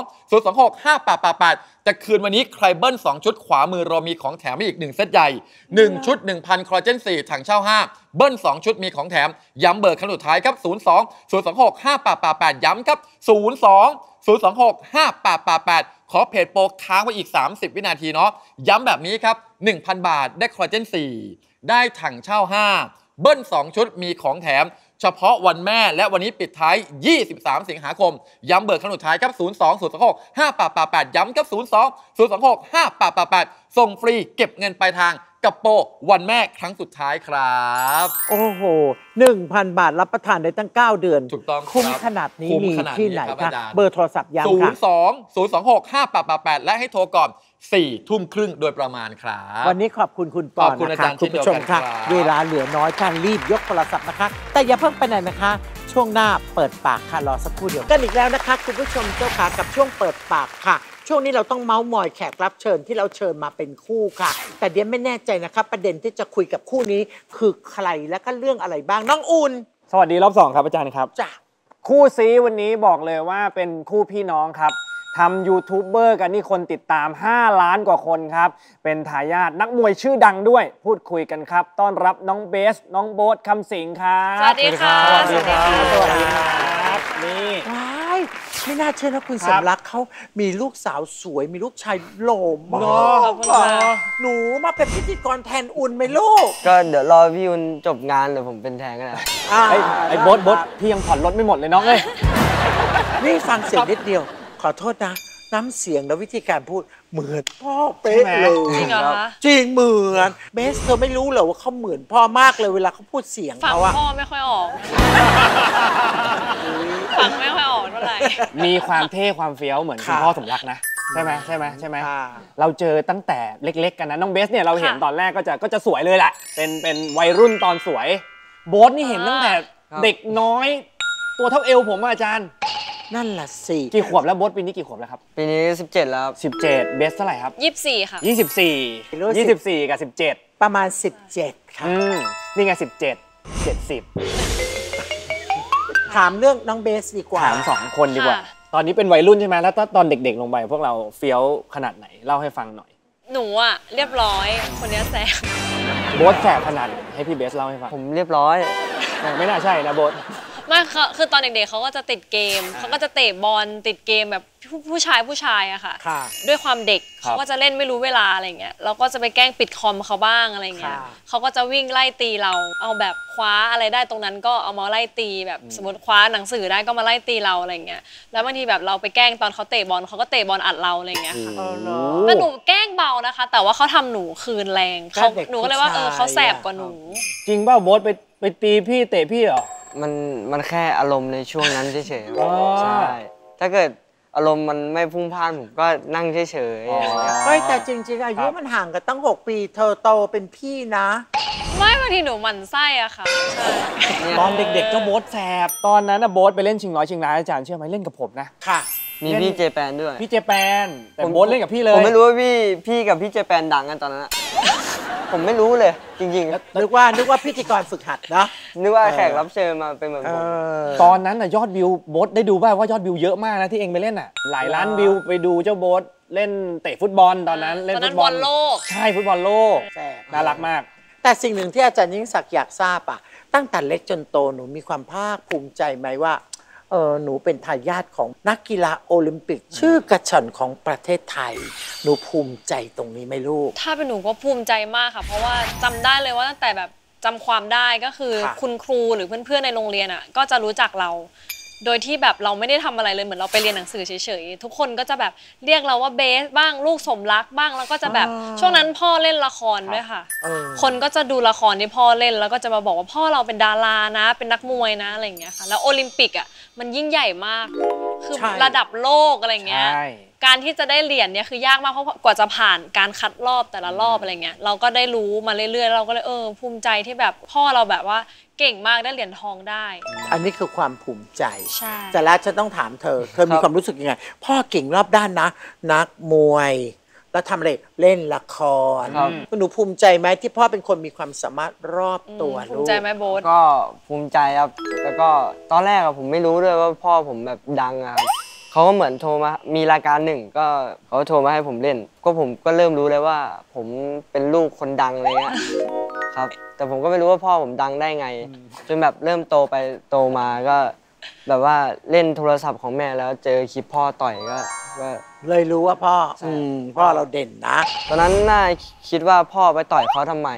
02-026-5888แต่คืนวันนี้ใครเบิ้ล2 ชุดขวามือเรามีของแถมอีก1 เซตใหญ่1 ชุด 1,000 คอลลาเจน4ถังเช่า5เบิ้ล2 ชุดมีของแถมย้ำเบอร์ครั้งสุดท้ายครับ02-026-5888ย้ำครับ02-026-5888ขอเพจโปรค้างไว้อีก30 วินาทีเนาะย้ำแบบนี้ครับ 1,000 บาทได้คอลลาเจน4ได้ถังเช่า5เบิ้ล2 ชุดมีของแถมเฉพาะวันแม่และวันนี้ปิดท้าย23 สิงหาคมย้ำเบอร์ครั้งสุดท้ายครับ02-026-5888ย้ำครับ02-026-5888ส่งฟรีเก็บเงินปลายทางกับโปรวันแม่ครั้งสุดท้ายครับโอ้โห 1,000 บาทรับประทานได้ตั้ง9 เดือนถูกต้องคุ้มขนาดนี้มีที่ไหนคะเบอร์โทรศัพท์ย้ำค่ะ 02-026-5888และให้โทรก่อน4 ทุ่มครึ่งโดยประมาณครับวันนี้ขอบคุณคุณปอนนะคะคุณผู้ชมค่ะเวลาเหลือน้อยการรีบยกโทรศัพท์นะคะแต่อย่าเพิ่งไปไหนนะคะช่วงหน้าเปิดปากค่ะรอสักครู่เดียวกันอีกแล้วนะคะคุณผู้ชมเจ้าค่ะกับช่วงเปิดปากค่ะช่วงนี้เราต้องเมาส์มอยแขกรับเชิญที่เราเชิญมาเป็นคู่ค่ะแต่เดี๋ยวไม่แน่ใจนะคะประเด็นที่จะคุยกับคู่นี้คือใครและก็เรื่องอะไรบ้างน้องอุ่นสวัสดีรอบ2ครับอาจารย์ครับจ้ะคู่ซีวันนี้บอกเลยว่าเป็นคู่พี่น้องครับทำยูทูบเบอร์กันนี่คนติดตาม5 ล้านกว่าคนครับเป็นทายาทนักมวยชื่อดังด้วยพูดคุยกันครับต้อนรับน้องเบสน้องโบ๊ทคำสิงครับสวัสดีค่ะสวัสดีครับสวัสดีครับนี่ไม่น่าเชื่อนะคุณสำรักเขามีลูกสาวสวยมีลูกชายหล่อมากหนูมาเป็นพิธีกรแทนอุ่นไหมลูกก็เดี๋ยวรอพี่อุ่นจบงานเดี๋ยวผมเป็นแทนก็ได้ไอ้โบ๊ทพี่ยังผ่อนรถไม่หมดเลยน้องเอ้ยนี่ฟังเสียงนิดเดียวขอโทษนะน้ำเสียงและวิธีการพูดเหมือนพ่อเป๊ะเลยจริงเหรอคะจริงเหมือนเบสเธอไม่รู้เหรอว่าเขาเหมือนพ่อมากเลยเวลาเขาพูดเสียงฟังเขาอะพ่อไม่ค่อยออกฟังไม่ค่อยออกเท่าไหร่มีความเท่ความเฟี้ยวเหมือนคุณพ่อสมรักนะใช่ไหมเราเจอตั้งแต่เล็กๆกันนะน้องเบสเนี่ยเราเห็นตอนแรกก็จะสวยเลยแหละเป็นวัยรุ่นตอนสวยโบ๊ทนี่เห็นตั้งแต่เด็กน้อยตัวเท่าเอวผมอาจารย์นั่นล่ะสิกี่ขวบแล้วโบ๊ทปีนี้กี่ขวบแล้วครับปีนี้17แล้วครับ 17เบสเท่าไหร่ครับ 24ค่ะ 24กับ17 ประมาณ17ค่ะนี่ไง17 70 ถามเรื่องน้องเบสดีกว่าถาม2คนดีกว่าตอนนี้เป็นวัยรุ่นใช่ไหมแล้วตอนเด็กๆลงไปพวกเราเฟี้ยวขนาดไหนเล่าให้ฟังหน่อยหนูอะเรียบร้อยคนนี้แสบโบ๊ทแสบขนาดให้พี่เบสเล่าให้ฟังผมเรียบร้อยไม่น่าใช่นะโบ๊ทไม่คือตอนเด็กๆเขาก็จะติดเกมเขาก็จะเตะบอลติดเกมแบบผู้ชายอะค่ะด้วยความเด็กเขาก็จะเล่นไม่รู้เวลาอะไรเงี้ยเราก็จะไปแกล้งปิดคอมเขาบ้างอะไรเงี้ยเขาก็จะวิ่งไล่ตีเราเอาแบบคว้าอะไรได้ตรงนั้นก็เอามาไล่ตีแบบสมมติคว้าหนังสือได้ก็มาไล่ตีเราอะไรเงี้ยแล้วบางทีแบบเราไปแกล้งตอนเขาเตะบอลเขาก็เตะบอลอัดเราอะไรเงี้ยค่ะแต่หนูแกล้งเบานะคะแต่ว่าเขาทำหนูคืนแรงหนูก็เลยว่าเขาแสบกว่าหนูจริงเปล่าโบ๊ทไปตีพี่เตะพี่เหรอมันแค่อารมณ์ในช่วงนั้นเฉยๆใช่ถ้าเกิดอารมณ์มันไม่พุ่งพล่านผมก็นั่งเฉยๆไม่แต่จริงๆอายุมันห่างกันตั้ง6 ปีเธอโตเป็นพี่นะไม่บางทีหนูหมั่นไส้อะค่ะใช่ตอนเด็กๆก็โบ๊ทแสบตอนนั้นนะโบ๊ทไปเล่นชิงร้อยชิงล้านอาจารย์เชื่อไหมเล่นกับผมนะค่ะมีพี่เจแปนด้วยพี่เจแปนแต่โบ๊ทเล่นกับพี่เลยผมไม่รู้ว่าพี่กับพี่เจแปนดังกันตอนนั้นผมไม่รู้เลยจริงๆนึกว่าพิธีกรฝึกหัดนะนึกว่าแขกรับเชิญมาเป็นเหมือนผมตอนนั้นน่ะยอดวิวโบ๊ทได้ดูป่ะว่ายอดวิวเยอะมากนะที่เองไปเล่นอ่ะหลายล้านวิวไปดูเจ้าโบ๊ทเล่นเตะฟุตบอลตอนนั้นเล่นฟุตบอลโลกใช่ฟุตบอลโลกน่ารักมากแต่สิ่งหนึ่งที่อาจารย์ยิ่งศักดิ์อยากทราบอ่ะตั้งแต่เล็กจนโตหนูมีความภาคภูมิใจไหมว่าหนูเป็นทายาทของนักกีฬาโอลิมปิกชื่อกระช่อนของประเทศไทยหนูภูมิใจตรงนี้ไหมลูกถ้าเป็นหนูก็ภูมิใจมากค่ะเพราะว่าจำได้เลยว่าตั้งแต่แบบจำความได้ก็คือคุณครูหรือเพื่อนๆในโรงเรียนอ่ะก็จะรู้จักเราโดยที่แบบเราไม่ได้ทำอะไรเลยเหมือนเราไปเรียนหนังสือเฉยๆทุกคนก็จะแบบเรียกเราว่าเบสบ้างลูกสมรักบ้างแล้วก็จะแบบช่วงนั้นพ่อเล่นละครด้วยค่ะคนก็จะดูละครที่พ่อเล่นแล้วก็จะมาบอกว่าพ่อเราเป็นดารานะเป็นนักมวยนะอะไรอย่างเงี้ยค่ะแล้วโอลิมปิกอ่ะมันยิ่งใหญ่มากคือระดับโลกอะไรเงี้ยการที่จะได้เหรียญเนี่ยคือยากมากเพราะกว่าจะผ่านการคัดรอบแต่ละรอบอะไรเงี้ยเราก็ได้รู้มาเรื่อยๆเราก็เลยภูมิใจที่แบบพ่อเราแบบว่าเก่งมากได้เหรียญทองได้อันนี้คือความภูมิใจใช่แต่แล้วฉันต้องถามเธอมีความรู้สึกยังไงพ่อเก่งรอบด้านนะนักมวยแล้วทำอะไรเล่นละครหนูภูมิใจไหมที่พ่อเป็นคนมีความสามารถรอบตัวลูกภูมิใจไหมโบ๊ทก็ภูมิใจครับแล้วก็ตอนแรกผมไม่รู้ด้วยว่าพ่อผมแบบดังครับเขาก็เหมือนโทรมามีรายการหนึ่งก็เขาโทรมาให้ผมเล่นก็ผมก็เริ่มรู้เลยว่าผมเป็นลูกคนดังอะไรเงี้ยครับแต่ผมก็ไม่รู้ว่าพ่อผมดังได้ไงจนแบบเริ่มโตไปโตมาก็แบบว่าเล่นโทรศัพท์ของแม่แล้วเจอคลิปพ่อต่อยก็เลยรู้ว่าพ่อเราเด่นนะตอนนั้นน่าคิดว่าพ่อไปต่อยเขาทำไม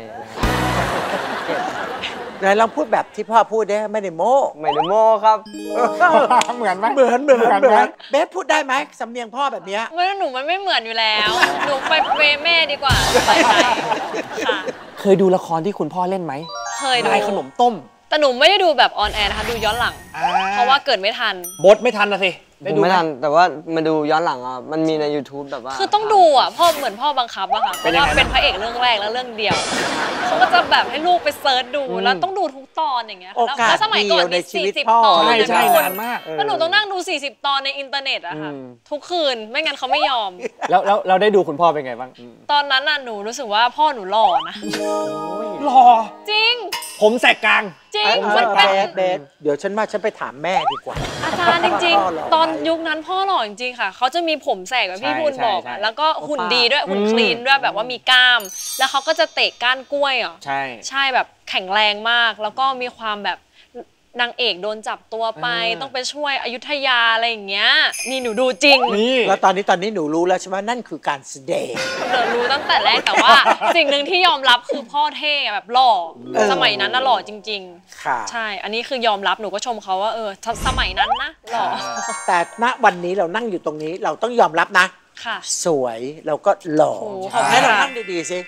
ไหนลองพูดแบบที่พ่อพูดได้ไม่ได้โม้ครับเหมือนไหมเหมือนเบสพูดได้ไหมสำเนียงพ่อแบบนี้ไม่หนูมันไม่เหมือนอยู่แล้วหนูไปเวแม่ดีกว่าไปค่ะเคยดูละครที่คุณพ่อเล่นไหมเคยดูขนมต้มแต่หนูไม่ได้ดูแบบออนแอร์นะคะดูย้อนหลังเพราะว่าเกิดไม่ทันบทไม่ทันนะสิไม่ทันแต่ว่ามาดูย้อนหลังอ่ะมันมีใน YouTube แบบว่าคือต้องดูอ่ะพ่อเหมือนพ่อบังคับอะค่ะเพราะว่าเป็นพระเอกเรื่องแรกแล้วเรื่องเดียวเขาก็จะแบบให้ลูกไปเซิร์ชดูแล้วต้องดูทุกตอนอย่างเงี้ยแล้วสมัยก่อนมี40 ตอนใช่นานมากแล้วหนูต้องนั่งดู40 ตอนในอินเทอร์เน็ตอะค่ะทุกคืนไม่งั้นเขาไม่ยอมแล้วเราได้ดูคุณพ่อเป็นไงบ้างตอนนั้นน่ะหนูรู้สึกว่าพ่อหนูหล่อนะหล่อจริงผมแสกกลางจริงมันเบสเดี๋ยวฉันไปถามแม่ดีกว่าอาจารย์จริงๆตอนยุคนั้นพ่อหล่อจริงๆค่ะเขาจะมีผมแสกแบบพี่บุญบอกแล้วก็หุ่นดีด้วยหุ่นคลีนด้วยแบบว่ามีกล้ามแล้วเขาก็จะเตะก้านกล้วยอ่ะใช่แบบแข็งแรงมากแล้วก็มีความแบบนางเอกโดนจับตัวไปต้องไปช่วยอยุธยาอะไรอย่างเงี้ยนี่หนูดูจริงแล้วตอนนี้หนูรู้แล้วใช่ไหมนั่นคือการแสดงหนูรู้ตั้งแต่แรกแต่ว่าสิ่งหนึ่งที่ยอมรับคือพ่อเท่แบบหล่อสมัยนั้นน่ะหล่อจริงๆใช่อันนี้คือยอมรับหนูก็ชมเขาว่าสมัยนั้นนะหล่อแต่ณวันนี้เรานั่งอยู่ตรงนี้เราต้องยอมรับนะสวยเราก็หล่อให้เรานั่งดีๆสิ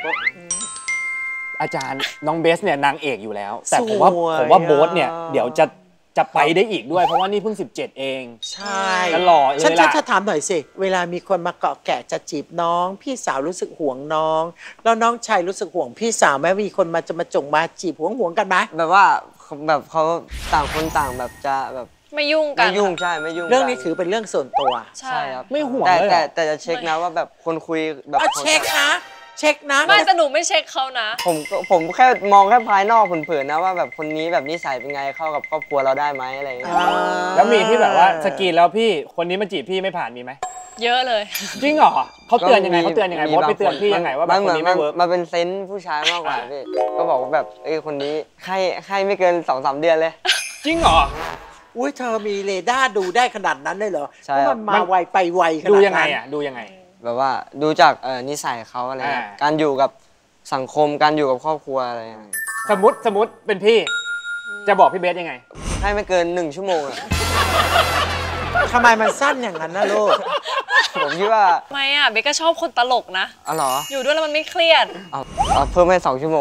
อาจารย์น้องเบสเนี่ยนางเอกอยู่แล้วแต่ผมว่าโบ๊ทเนี่ยเดี๋ยวจะไปได้อีกด้วยเพราะว่านี่เพิ่ง17เองใช่ก็หล่อเลยล่ะฉันถามหน่อยสิเวลามีคนมาเกาะแกะจะจีบน้องพี่สาวรู้สึกห่วงน้องแล้วน้องชายรู้สึกห่วงพี่สาวไหมมีคนมามาจีบห่วงกันไหมแบบว่าแบบเขาต่างคนต่างแบบจะแบบไม่ยุ่งกันไม่ยุ่งใช่ไม่ยุ่งเรื่องนี้ถือเป็นเรื่องส่วนตัวใช่ครับไม่ห่วงแต่จะเช็คนะว่าแบบคนคุยแบบเช็คนะไม่แต่หนูไม่เช็คเขานะผมแค่มองแค่ภายนอกเผินๆนะว่าแบบคนนี้แบบนิสัยเป็นไงเข้ากับครอบครัวเราได้ไหมอะไรอย่างเงี้ยแล้วมีที่แบบว่าสกรีนแล้วพี่คนนี้มาจีบพี่ไม่ผ่านมีไหมเยอะเลยจริงเหรอเขาเตือนยังไงโบ๊ทไปเตือนพี่ยังไงว่าแบบคนนี้ไม่เวิร์กมาเป็นเซนส์ผู้ชายมากกว่าพี่ก็บอกว่าแบบคนนี้ให้ไม่เกิน 2-3 เดือนเลยจริงเหรออุ้ยเธอมีเรดาร์ดูได้ขนาดนั้นเลยเหรอใช่มันมาไวไปไวขนาดนั้นดูยังไงอ่ะดูยังไงแบบว่าดูจากนิสัยเขาอะไรการอยู่กับสังคมการอยู่กับครอบครัวอะไรสมมติเป็นพี่จะบอกพี่เบสยังไงให้ไม่เกิน1 ชั่วโมงทำไมมันสั้นอย่างนั้นนะลูกผมคิดว่าไม่เบสก็ชอบคนตลกนะอ๋อเหรออยู่ด้วยแล้วมันไม่เครียดเอาเพิ่มให้2 ชั่วโมง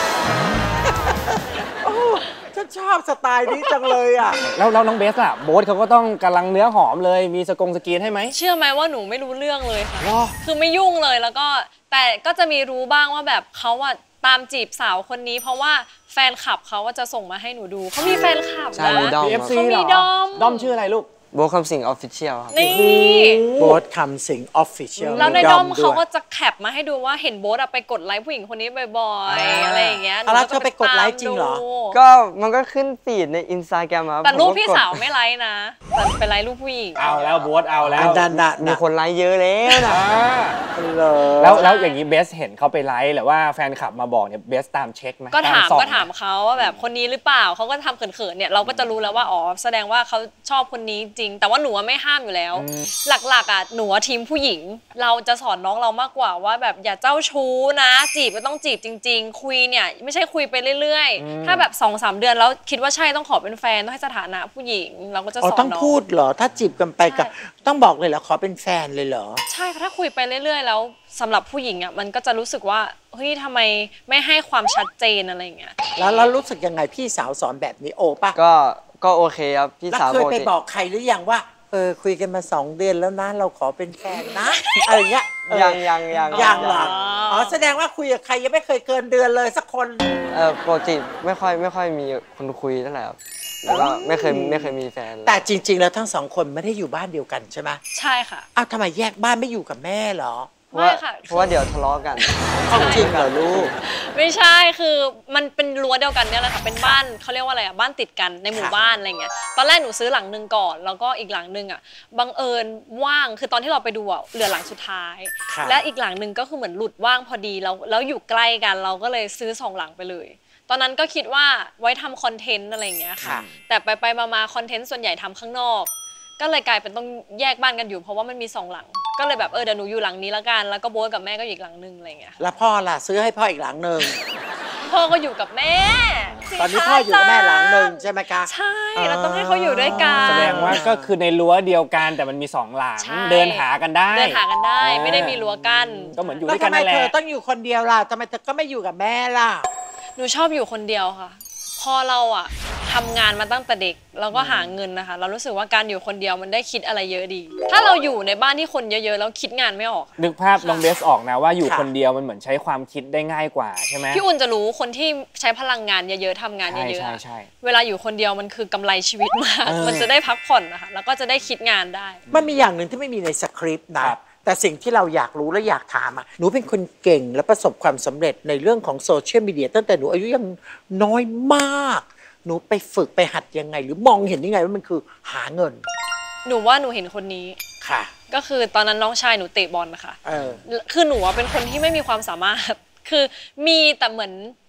ฉันชอบสไตล์นี้จังเลยอ่ะแล้วน้องเบสโบ๊ทเขาก็ต้องกำลังเนื้อหอมเลยมีสกรีนให้ไหมเชื่อไหมว่าหนูไม่รู้เรื่องเลยค่ะคือไม่ยุ่งเลยแล้วก็แต่ก็จะมีรู้บ้างว่าแบบเขาตามจีบสาวคนนี้เพราะว่าแฟนคลับเขาจะส่งมาให้หนูดูเขามีแฟนคลับนะเขามีดอมชื่ออะไรลูกโบ๊ทคำสิงออฟฟิเชียลครับนี่โบ๊ทคำสิงออฟฟิเชียลแล้วในดอมเขาก็จะแคปมาให้ดูว่าเห็นโบ๊ทไปกดไลค์ผู้หญิงคนนี้บ่อยๆอะไรอย่างเงี้ยแล้วเธอไปกดไลค์จริงเหรอก็มันก็ขึ้นฟีดในอินสตาแกรมครับแต่รูปพี่สาวไม่ไลค์นะแต่เป็นไลค์รูปผู้หญิงเอาแล้วโบ๊ทเอาแล้วมีคนไลค์เยอะแล้วนะแล้วอย่างนี้เบสเห็นเขาไปไลค์หรือว่าแฟนคลับมาบอกเนี่ยเบสตามเช็คไหมก็ถามเขาว่าแบบคนนี้หรือเปล่าเขาก็ทำเขินๆเนี่ยเราก็จะรู้แล้วว่าอ๋อแสดงว่าเขาชอบคนนี้จริงแต่ว่าหนูไม่ห้ามอยู่แล้วหลักๆหนูทีมผู้หญิงเราจะสอนน้องเรามากกว่าว่าแบบอย่าเจ้าชู้นะจีบก็ต้องจีบจริงๆคุยเนี่ยไม่ใช่คุยไปเรื่อยๆถ้าแบบ 2-3 เดือนแล้วคิดว่าใช่ต้องขอเป็นแฟนต้องให้สถานะผู้หญิงเราก็จะสอนน้องต้องพูดเหรอถ้าจีบกันไปกับต้องบอกเลยเหรอขอเป็นแฟนเลยเหรอใช่ถ้าคุยไปเรื่อยๆแล้วสำหรับผู้หญิงมันก็จะรู้สึกว่าเฮ้ยทำไมไม่ให้ความชัดเจนอะไรอย่างเงี้ยแล้วรู้สึกยังไงพี่สาวสอนแบบนี้โอป่ะก็โอเคครับพี่สาวเคยไปบอกใครหรือยังว่าคุยกันมา2 เดือนแล้วนะเราขอเป็นแฟนนะอะไรเงี้ยยังหรออ๋อแสดงว่าคุยกับใครยังไม่เคยเกินเดือนเลยสักคนปกติไม่ค่อยมีคนคุยเท่าไหร่ครับแล้วก็ไม่เคยมีแฟนแต่จริงๆแล้วทั้ง2 คนไม่ได้อยู่บ้านเดียวกันใช่ไหมใช่ค่ะอ้าวทำไมแยกบ้านไม่อยู่กับแม่เหรอไม่ค่ะเพราะว่าเดี๋ยวทะเลาะกันจริงเหรอลูกไม่ใช่คือมันเป็นรั้วเดียวกันเนี่ยแหละค่ะเป็นบ้านเขาเรียกว่าอะไรบ้านติดกันในหมู่บ้านอะไรเงี้ยตอนแรกหนูซื้อหลังนึงก่อนแล้วก็อีกหลังนึงบังเอิญว่างคือตอนที่เราไปดูเหลือหลังสุดท้ายและอีกหลังนึงก็คือเหมือนหลุดว่างพอดีแล้วอยู่ใกล้กันเราก็เลยซื้อ2 หลังไปเลยตอนนั้นก็คิดว่าไว้ทำคอนเทนต์อะไรเงี้ยค่ะแต่ไปมาคอนเทนต์ส่วนใหญ่ทำข้างนอกก็เลยกลายเป็นต้องแยกบ้านกันอยู่เพราะว่ามันมี2 หลังก็เลยแบบเดี๋ยวหนูอยู่หลังนี้แล้วกันแล้วก็โบ๊ทกับแม่ก็อีกหลังนึงอะไรเงี้ยแล้วพ่อล่ะซื้อให้พ่ออีกหลังนึงพ่อก็อยู่กับแม่ตอนนี้พ่ออยู่กับแม่หลังนึงใช่ไหมคะใช่เราต้องให้เขาอยู่ด้วยกันแสดงว่าก็คือในรั้วเดียวกันแต่มันมี2 หลังเดินหากันได้ไม่ได้มีรั้วกันก็เหมือนอยู่ด้วยกันนั่นแหละแล้วทำไมเธอต้องอยู่คนเดียวล่ะทำไมเธอก็ไม่อยู่กับแม่ล่ะหนูชอบอยู่คนเดียวค่ะพอเราทำงานมาตั้งแต่เด็กเราก็หาเงินนะคะเรารู้สึกว่าการอยู่คนเดียวมันได้คิดอะไรเยอะดีถ้าเราอยู่ในบ้านที่คนเยอะๆแล้วคิดงานไม่ออกนึกภาพน้องเบสออกนะว่าอยู่คนเดียวมันเหมือนใช้ความคิดได้ง่ายกว่าใช่ไหมพี่อุ่นจะรู้คนที่ใช้พลังงานเยอะๆทำงานเยอะๆเวลาอยู่คนเดียวมันคือกำไรชีวิตมากมันจะได้พักผ่อนนะคะแล้วก็จะได้คิดงานได้มันมีอย่างหนึ่งที่ไม่มีในสคริปต์นะแต่สิ่งที่เราอยากรู้และอยากถามหนูเป็นคนเก่งและประสบความสำเร็จในเรื่องของโซเชียลมีเดียตั้งแต่หนูอายุยังน้อยมากหนูไปฝึกไปหัดยังไงหรือมองเห็นยังไงว่ามันคือหาเงินหนูว่าหนูเห็นคนนี้ค่ะก็คือตอนนั้นน้องชายหนูเตะบอลนะคะคือหนูเป็นคนที่ไม่มีความสามารถคือมีแต่เหมือน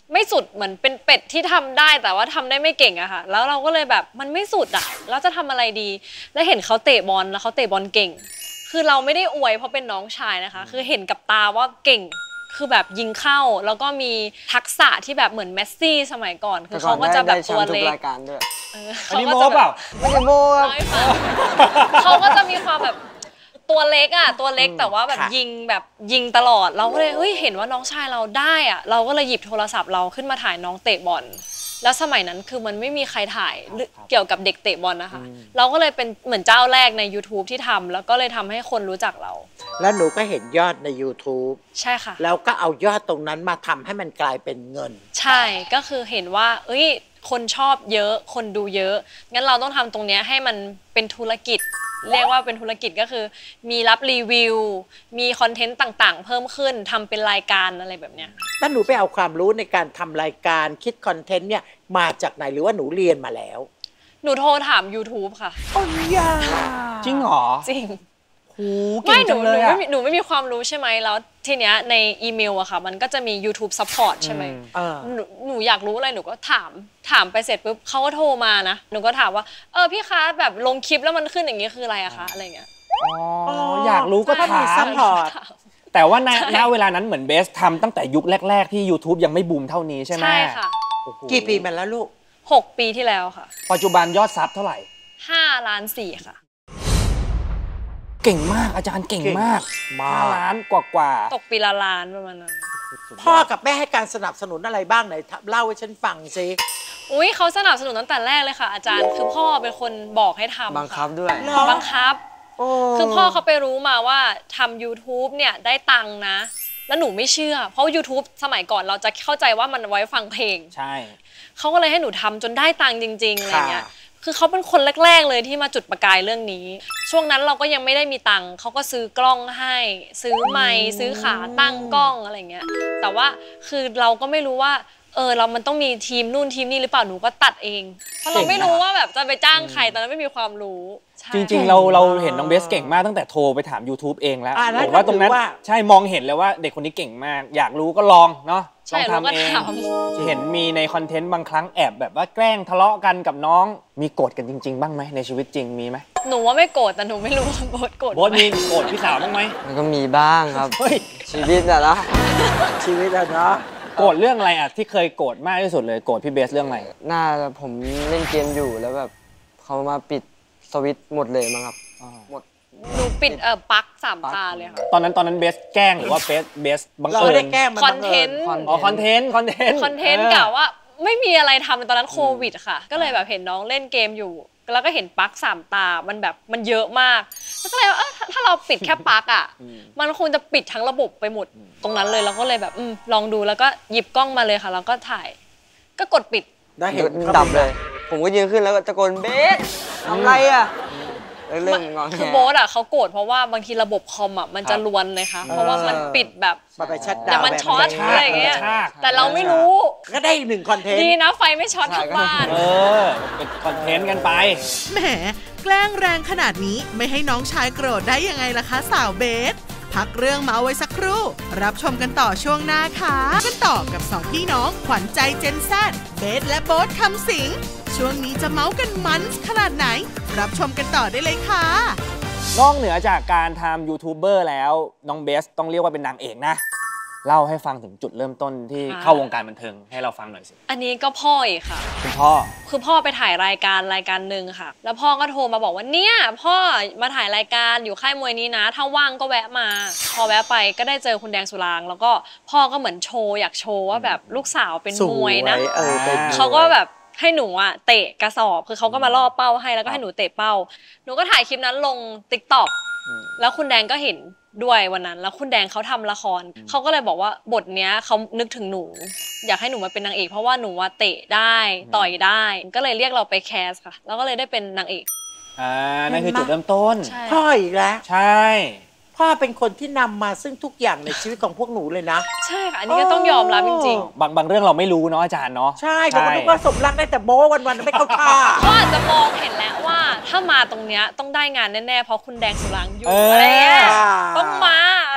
ไม่สุดเหมือนเป็นเป็ดที่ทำได้แต่ว่าทำได้ไม่เก่งอะค่ะแล้วเราก็เลยแบบมันไม่สุดอะเราจะทำอะไรดีแล้วเห็นเขาเตะบอลแล้วเขาเตะบอลเก่งคือเราไม่ได้อวยเพราะเป็นน้องชายนะคะคือเห็นกับตาว่าเก่งคือแบบยิงเข้าแล้วก็มีทักษะที่แบบเหมือนเมสซี่สมัยก่อนคือเขาก็จะแบบตัวเล็กอันนี้โม้เปล่าไม่ได้โม้เขาก็จะมีความแบบตัวเล็กอะตัวเล็กแต่ว่าแบบยิงตลอดเราก็เลยเห็นว่าน้องชายเราได้อะเราก็เลยหยิบโทรศัพท์เราขึ้นมาถ่ายน้องเตะบอลแล้วสมัยนั้นคือมันไม่มีใครถ่ายเกี่ยวกับเด็กเตะบอลนะคะเราก็เลยเป็นเหมือนเจ้าแรกใน YouTube ที่ทำแล้วก็เลยทำให้คนรู้จักเราแล้วหนูก็เห็นยอดใน YouTube ใช่ค่ะแล้วก็เอายอดตรงนั้นมาทำให้มันกลายเป็นเงินใช่ก็คือเห็นว่าคนชอบเยอะคนดูเยอะงั้นเราต้องทำตรงนี้ให้มันเป็นธุรกิจเรียกว่าเป็นธุรกิจก็คือมีรับรีวิวมีคอนเทนต์ต่างๆเพิ่มขึ้นทำเป็นรายการอะไรแบบเนี้ยแล้วหนูไปเอาความรู้ในการทำรายการคิดคอนเทนต์เนี่ยมาจากไหนหรือว่าหนูเรียนมาแล้วหนูโทรถาม YouTube ค่ะโอ้ยาจริงเหรอจริงไม่หนูไม่มีความรู้ใช่ไหมแล้วทีเนี้ยในอีเมลอะค่ะมันก็จะมี YouTube Support ใช่ไหมหนูอยากรู้อะไรหนูก็ถามไปเสร็จปุ๊บเขาก็โทรมานะหนูก็ถามว่าพี่คะแบบลงคลิปแล้วมันขึ้นอย่างนี้คืออะไรอะคะอะไรเงี้ยอยากรู้ก็ถามซัพพอร์ตแต่ว่าณเวลานั้นเหมือนเบสทำตั้งแต่ยุคแรกๆที่ YouTube ยังไม่บูมเท่านี้ใช่ไหมใช่ค่ะกี่ปีมาแล้วลูก 6 ปีที่แล้วค่ะปัจจุบันยอดซับเท่าไหร่ 5.4 ล้านค่ะเก่งมากอาจารย์เก่งมาก5 ล้านกว่าตกปีละล้านประมาณนั้นพ่อกับแม่ให้การสนับสนุนอะไรบ้างไหนเล่าให้ฉันฟังซิเขาสนับสนุนตั้งแต่แรกเลยค่ะอาจารย์คือพ่อเป็นคนบอกให้ทำบังคับด้วยบังคับคือพ่อเขาไปรู้มาว่าทำ YouTube เนี่ยได้ตังค์นะแล้วหนูไม่เชื่อเพราะ YouTube สมัยก่อนเราจะเข้าใจว่ามันไว้ฟังเพลงใช่เขาก็เลยให้หนูทำจนได้ตังค์จริงๆอะไรเงี้ยคือเขาเป็นคนแรกๆเลยที่มาจุดประกายเรื่องนี้ช่วงนั้นเราก็ยังไม่ได้มีตังค์เขาก็ซื้อกล้องให้ซื้อไมค์ซื้อขาตั้งกล้องอะไรเงี้ยแต่ว่าคือเราก็ไม่รู้ว่าเรามันต้องมีทีมนู่นทีมนี่หรือเปล่าหนูก็ตัดเองเพราะเราไม่รู้ว่าแบบจะไปจ้างใครตอนนั้นไม่มีความรู้จริงๆเราเห็นน้องเบสเก่งมากตั้งแต่โทรไปถาม YouTube เองแล้วผมว่าตรงนั้นใช่มองเห็นเลยว่าเด็กคนนี้เก่งมากอยากรู้ก็ลองเนาะลองทำเองเห็นมีในคอนเทนต์บางครั้งแอบแบบว่าแกล้งทะเลาะกันกับน้องมีโกรธกันจริงๆบ้างไหมในชีวิตจริงมีไหมหนูว่าไม่โกรธแต่หนูไม่รู้ว่าโบสมีโกรธพี่สาวบ้างไหมมันก็มีบ้างครับชีวิตอะนะชีวิตอะเนาะโกรธเรื่องอะไรอะที่เคยโกรธมากที่สุดเลยโกรธพี่เบสเรื่องอะไรน่าจะผมเล่นเกมอยู่แล้วแบบเขามาปิดสวิตช์หมดเลยมั้งครับหมดหนูปิดปลั๊ก3 ตาเลยค่ะตอนนั้นเบสแกล้งหรือว่าเบสบังเอิญได้แกล้งมันคอนเทนต์คอนเทนต์กะว่าไม่มีอะไรทำตอนนั้นโควิดค่ะก็เลยแบบเห็นน้องเล่นเกมอยู่แล้วก็เห็นปลั๊ก3 ตามันแบบมันเยอะมากแล้วก็เลยว่าถ้าเราปิดแค่ปลั๊กอ่ะมันคงจะปิดทั้งระบบไปหมดตรงนั้นเลยเราก็เลยแบบลองดูแล้วก็หยิบกล้องมาเลยค่ะแล้วก็ถ่ายก็กดปิดได้เห็นดับเลยผมก็ยืนขึ้นแล้วก็ตะโกนเบสทำไรอ่ะเรื่องงอนคือโบ๊ทอ่ะเขาโกรธเพราะว่าบางทีระบบคอมอ่ะมันจะรวนเลยค่ะเพราะว่ามันปิดแบบแต่มันช็อตอะไรอย่างเงี้ยแต่เราไม่รู้ก็ได้1 คอนเทนต์ดีนะไฟไม่ช็อตทั้งบ้านเป็นคอนเทนต์กันไปแหมแกล้งแรงขนาดนี้ไม่ให้น้องชายโกรธได้ยังไงล่ะคะสาวเบสพักเรื่องเมาไว้สักครู่รับชมกันต่อช่วงหน้าค่ะกันต่อกับ2 พี่น้องขวัญใจเจนแซดเบสและโบ๊ทคำสิงช่วงนี้จะเมากันมันขนาดไหนรับชมกันต่อได้เลยค่ะนอกเหนือจากการทำยูทูบเบอร์แล้วน้องเบสต้องเรียกว่าเป็นนางเอกนะเล่าให้ฟังถึงจุดเริ่มต้นที่เข้าวงการบันเทิงให้เราฟังหน่อยสิอันนี้ก็พ่ออีกค่ะคุณพ่อคือพ่อไปถ่ายรายการหนึ่งค่ะแล้วพ่อก็โทรมาบอกว่าเนี่ยพ่อมาถ่ายรายการอยู่ค่ายมวยนี้นะถ้าว่างก็แวะมาพอแวะไปก็ได้เจอคุณแดงสุรางแล้วก็พ่อก็เหมือนโชว์อยากโชว์ว่าแบบลูกสาวเป็นมวยนะเขาก็แบบให้หนูอะเตะกระสอบคือเขาก็มาล่อเป้าให้แล้วก็ให้หนูเตะเป้าหนูก็ถ่ายคลิปนั้นลง TikTok แล้วคุณแดงก็เห็นด้วยวันนั้นแล้วคุณแดงเขาทำละครเขาก็เลยบอกว่าบทเนี้ยเขานึกถึงหนูอยากให้หนูมาเป็นนางเอกเพราะว่าหนูว่าเตะได้ต่อยได้ก็เลยเรียกเราไปแคสค่ะแล้วก็เลยได้เป็นนางเอกนั่นคือจุดเริ่มต้นพ่ออีกแล้วใช่พ่อเป็นคนที่นำมาซึ่งทุกอย่างในชีวิตของพวกหนูเลยนะใช่ค่ะอันนี้ก็ต้องยอมรับจริงๆบางเรื่องเราไม่รู้เนาะอาจารย์เนาะใช่เราก็นึกว่าสมรักได้แต่โม้วันๆไม่เข้าท่าก็อาจจะมองเห็นแล้วว่าถ้ามาตรงเนี้ยต้องได้งานแน่ๆเพราะคุณแดงสุรางอยู่อะไรเงี้ยต้องมาอะไร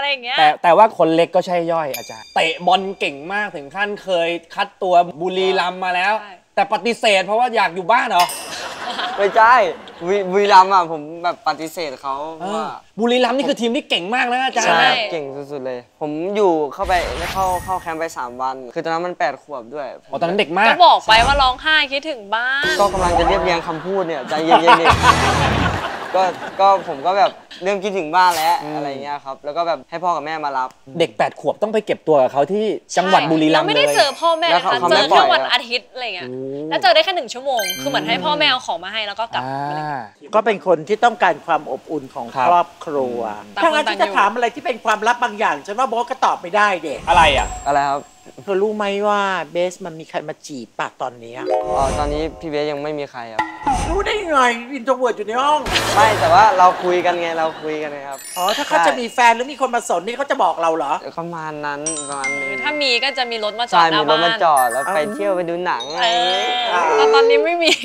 อย่างเงี้ยแต่ว่าคนเล็กก็ใช่ย่อยอาจารย์เตะบอลเก่งมากถึงขั้นเคยคัดตัวบุรีรัมย์มาแล้วแต่ปฏิเสธเพราะว่าอยากอยู่บ้านเหรอไม่ใช่บุรีรัมย์อ่ะผมแบบปฏิเสธเขาว่าบุรีรัมย์นี่คือทีมที่เก่งมากนะอาจารย์ใช่เก่งสุดๆเลยผมอยู่เข้าแคมป์ไป3 วันคือตอนนั้นมัน8 ขวบด้วยตอนนั้นเด็กมากก็บอกไปว่าร้องไห้คิดถึงบ้านก็กำลังจะเรียบเรียงคำพูดเนี่ยใจเย็นๆนี่ก็ผมก็แบบเริ่มคิดถึงบ้านแล้วอะไรเงี้ยครับแล้วก็แบบให้พ่อกับแม่มารับเด็ก8 ขวบต้องไปเก็บตัวกับเขาที่จังหวัดบุรีรัมย์เลยเราไม่ได้เจอพ่อแม่นะคะเจอแค่วันอาทิตย์อะไรเงี้ยแล้วเจอได้แค่1 ชั่วโมงคือเหมือนให้พ่อแม่เอาของมาให้แล้วก็กลับก็เป็นคนที่ต้องการความอบอุ่นของครอบครัวถ้างั้นที่จะถามอะไรที่เป็นความลับบางอย่างฉันว่าโบ๊ทก็ตอบไม่ได้เด็กอะไรอ่ะอะไรครับเธอรู้ไหมว่าเบสมันมีใครมาจีบป่ะตอนนี้ตอนนี้พี่เบสยังไม่มีใครครับรู้ได้ยังไงอินโทรเวิร์ตอยู่ในห้องไม่แต่ว่าเราคุยกันไงครับถ้าเขาจะมีแฟนหรือมีคนมาสนนี่เขาจะบอกเราเหรอประมาณนั้นประมาณนึงถ้ามีก็จะมีรถมาจอดหน้าบ้านมีรถมาจอดแล้วไปเที่ยวไปดูหนังแต่ตอนนี้ไม่มี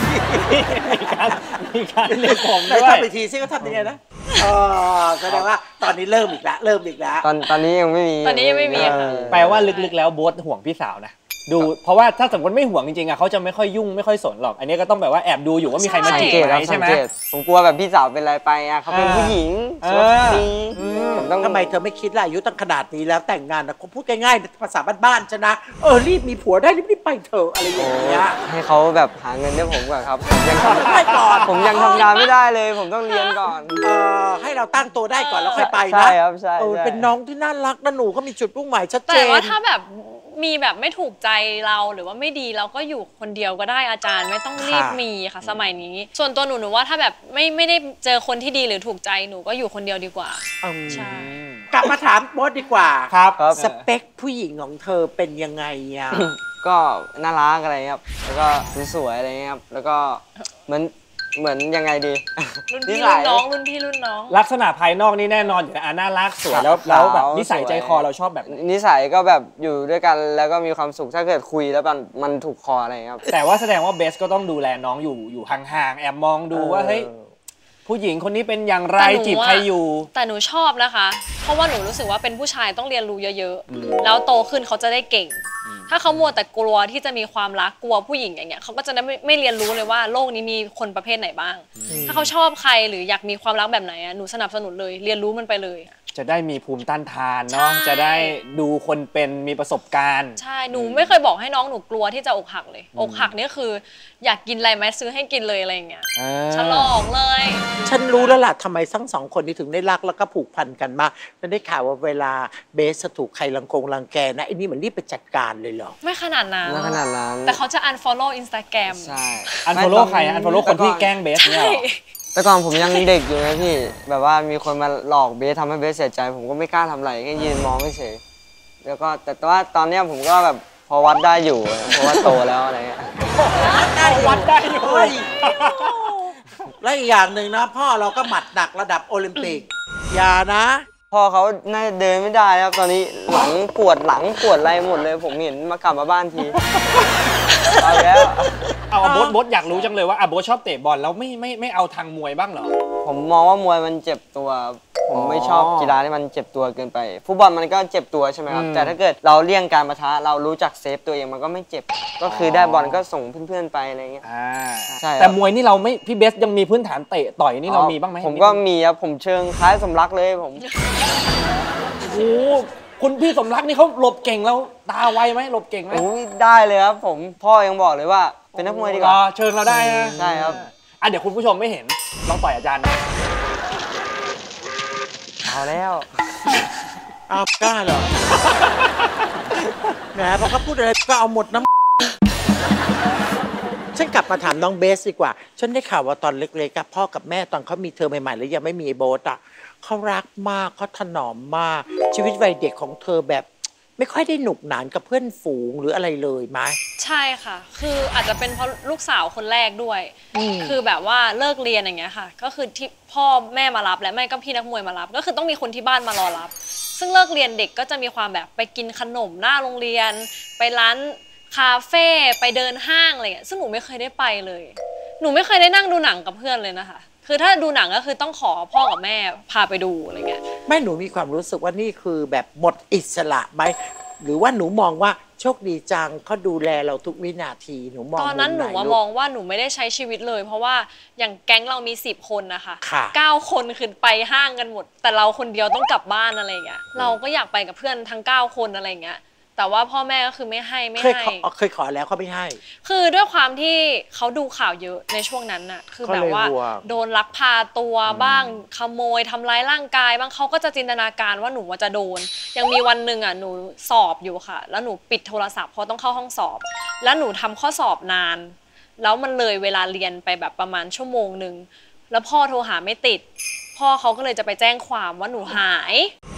การเล่นผมด้วยทำไปทีซิเขาทำยังไงนะแสดงว่าตอนนี้เริ่มอีกแล้วตอนนี้ยังไม่มีแปลว่าลึกๆแล้วโบ๊ทห่วงพี่สาวนะดูเพราะว่าถ้าสมมติไม่ห่วงจริงๆเขาจะไม่ค่อยยุ่งไม่ค่อยสนหรอกอันนี้ก็ต้องแบบว่าแอบดูอยู่ว่ามีใครมาจีบไหมใช่ไหมผมกลัวแบบพี่สาวเป็นอะไรไปเขาเป็นผู้หญิงทำไมเธอไม่คิดล่ะอายุตั้งขนาดนี้แล้วแต่งงานนะพูดง่ายๆภาษาบ้านๆชนะรีบมีผัวได้รีบไปเถอะอะไรอย่างเงี้ยให้เขาแบบหาเงินให้ผมก่อนครับยังทำได้ก่อนผมยังทำงานไม่ได้เลยผมต้องเรียนก่อนให้เราตั้งตัวได้ก่อนแล้วค่อยไปนะใช่ครับใช่เป็นน้องที่น่ารักนะหนูก็มีจุดมุ่งหมายชัดเจนแต่ว่าถ้าแบบมีแบบไม่ถูกใจเราหรือว่าไม่ดีเราก็อยู่คนเดียวก็ได้อาจารย์ไม่ต้องรีบมีค่ะสมัยนี้ส่วนตัวหนูว่าถ้าแบบไม่ได้เจอคนที่ดีหรือถูกใจหนูก็อยู่คนเดียวดีกว่าใช่กลับมาถามโบ๊ทดีกว่าครับสเปคผู้หญิงของเธอเป็นยังไงอ่ะก็น่ารักอะไรครับแล้วก็สวยอะไรเงี้ยครับแล้วก็เหมือนยังไงดีรุ่นพี่รุ่นน้องรุ่นพี่รุ่นน้องลักษณะภายนอกนี่แน่นอนอยู่แล้วน่ารักสวยแล้วแบบนิสัยใจคอเราชอบแบบนิสัยก็แบบอยู่ด้วยกันแล้วก็มีความสุขถ้าเกิดคุยแล้วมันถูกคออะไรครับแต่ว่าแสดงว่าเบสก็ต้องดูแลน้องอยู่ห่างๆแอบมองดูว่าเฮ้ยผู้หญิงคนนี้เป็นอย่างไรจีบใครอยู่แต่หนูชอบนะคะเพราะว่าหนูรู้สึกว่าเป็นผู้ชายต้องเรียนรู้เยอะๆแล้วโตขึ้นเขาจะได้เก่งถ้าเขามัวแต่กลัวที่จะมีความรักกลัวผู้หญิงอย่างเงี้ยเขาก็จะไม่เรียนรู้เลยว่าโลกนี้มีคนประเภทไหนบ้างถ้าเขาชอบใครหรืออยากมีความรักแบบไหนหนูสนับสนุนเลยเรียนรู้มันไปเลยจะได้มีภูมิต้านทานเนาะจะได้ดูคนเป็นมีประสบการณ์ใช่หนูไม่เคยบอกให้น้องหนูกลัวที่จะอกหักเลยอกหักนี่คืออยากกินอะไรไหมซื้อให้กินเลยอะไรอย่างเงี้ยฉลองเลยฉันรู้แล้วล่ะทำไมทั้ง2 คนนี้ถึงได้รักแล้วก็ผูกพันกันมากฉันได้ข่าวว่าเวลาเบสถูกใครรังแกนะไอ้นี่เหมือนรีบไปจัดการเลยเหรอไม่ขนาดนั้นแต่เขาจะ unfollow Instagram ใช่ unfollow ใคร unfollow คนที่แกล้งเบสเนี่ยแต่ก่อนผมยังเด็กอยู่นะพี่แบบว่ามีคนมาหลอกเบสทำให้เบสเสียใจผมก็ไม่กล้าทำอะไรแค่ยืนมองเฉยแล้วก็แต่ว่าตอนนี้ผมก็แบบพอวัดได้อยู่เพราะว่าโตแล้วอะไรเงี้ยวัดได้อยู่และอีกอย่างหนึ่งนะพ่อเราก็หมัดหนักระดับโอลิมปิกอย่านะพ่อเขาน่าเดินไม่ได้ครับตอนนี้หลังปวดอะไรหมดเลยผมเห็นมากลับมาบ้านทีเอาแล้วโบ๊ทอยากรู้จังเลยว่าโบ๊ทชอบเตะบอลแล้วไม่เอาทางมวยบ้างเหรอผมมองว่ามวยมันเจ็บตัวผมไม่ชอบกีฬาที่มันเจ็บตัวเกินไปฟุตบอลมันก็เจ็บตัวใช่ไหมครับแต่ถ้าเกิดเราเลี่ยงการปะทะเรารู้จักเซฟตัวเองมันก็ไม่เจ็บก็คือได้บอลก็ส่งเพื่อนๆไปอะไรเงี้ยใช่แต่มวยนี่เราไม่พี่เบสยังมีพื้นฐานเตะต่อยนี่เรามีบ้างไหมผมก็มีครับผมเชิงคล้ายสมรักเลยผมโอ้คุณพี่สมรักนี่เขาหลบเก่งแล้วตาไวไหมหลบเก่งไหมได้เลยครับผมพ่อยังบอกเลยว่าเป็นนักมวยดีกว่าเชิญเราได้ใช่ครับเดี๋ยวคุณผู้ชมไม่เห็นลองต่อยอาจารย์เอาแล้วกล้าเหรอแหมพอเขาพูดอะไรก็เอาหมดน้ำฉันกลับมาถามน้องเบสดีกว่าฉันได้ข่าวว่าตอนเล็กๆกับพ่อกับแม่ตอนเขามีเธอใหม่ๆแล้วยังไม่มีไอ้โบ๊ทเขารักมากเขาถนอมมากชีวิตวัยเด็กของเธอแบบไม่ค่อยได้หนุกหนานกับเพื่อนฝูงหรืออะไรเลยไหมใช่ค่ะคืออาจจะเป็นเพราะลูกสาวคนแรกด้วยคือแบบว่าเลิกเรียนอย่างเงี้ยค่ะก็คือที่พ่อแม่มารับและแม่ก็พี่นักมวยมารับก็คือต้องมีคนที่บ้านมารอรับซึ่งเลิกเรียนเด็กก็จะมีความแบบไปกินขนมหน้าโรงเรียนไปร้านคาเฟ่ไปเดินห้างอะไรเงี้ยซึ่งหนูไม่เคยได้ไปเลยหนูไม่เคยได้นั่งดูหนังกับเพื่อนเลยนะคะคือถ้าดูหนังก็คือต้องขอพ่อกับแม่พาไปดูอะไรเงี้ยแม่หนูมีความรู้สึกว่านี่คือแบบหมดอิสระไหมหรือว่าหนูมองว่าโชคดีจังเขาดูแลเราทุกวินาทีหนูมองตอนนั้นหนูว่ามองว่าหนูไม่ได้ใช้ชีวิตเลยเพราะว่าอย่างแก๊งเรามี10 คนนะคะ9 คนคือไปห้างกันหมดแต่เราคนเดียวต้องกลับบ้านอะไรเงี้ยเราก็อยากไปกับเพื่อนทั้ง9 คนอะไรเงี้ยแต่ว่าพ่อแม่ก็คือไม่ให้เคยขอแล้วเขาไม่ให้คือด้วยความที่เขาดูข่าวเยอะในช่วงนั้นน่ะคือแบบว่าโดนลักพาตัวบ้างขโมยทำร้ายร่างกายบ้างเขาก็จะจินตนาการว่าหนูว่าจะโดนยังมีวันหนึ่งอ่ะหนูสอบอยู่ค่ะแล้วหนูปิดโทรศัพท์เพราะต้องเข้าห้องสอบแล้วหนูทำข้อสอบนานแล้วมันเลยเวลาเรียนไปแบบประมาณชั่วโมงนึงแล้วพ่อโทรหาไม่ติดพ่อเขาก็เลยจะไปแจ้งความว่าหนูหาย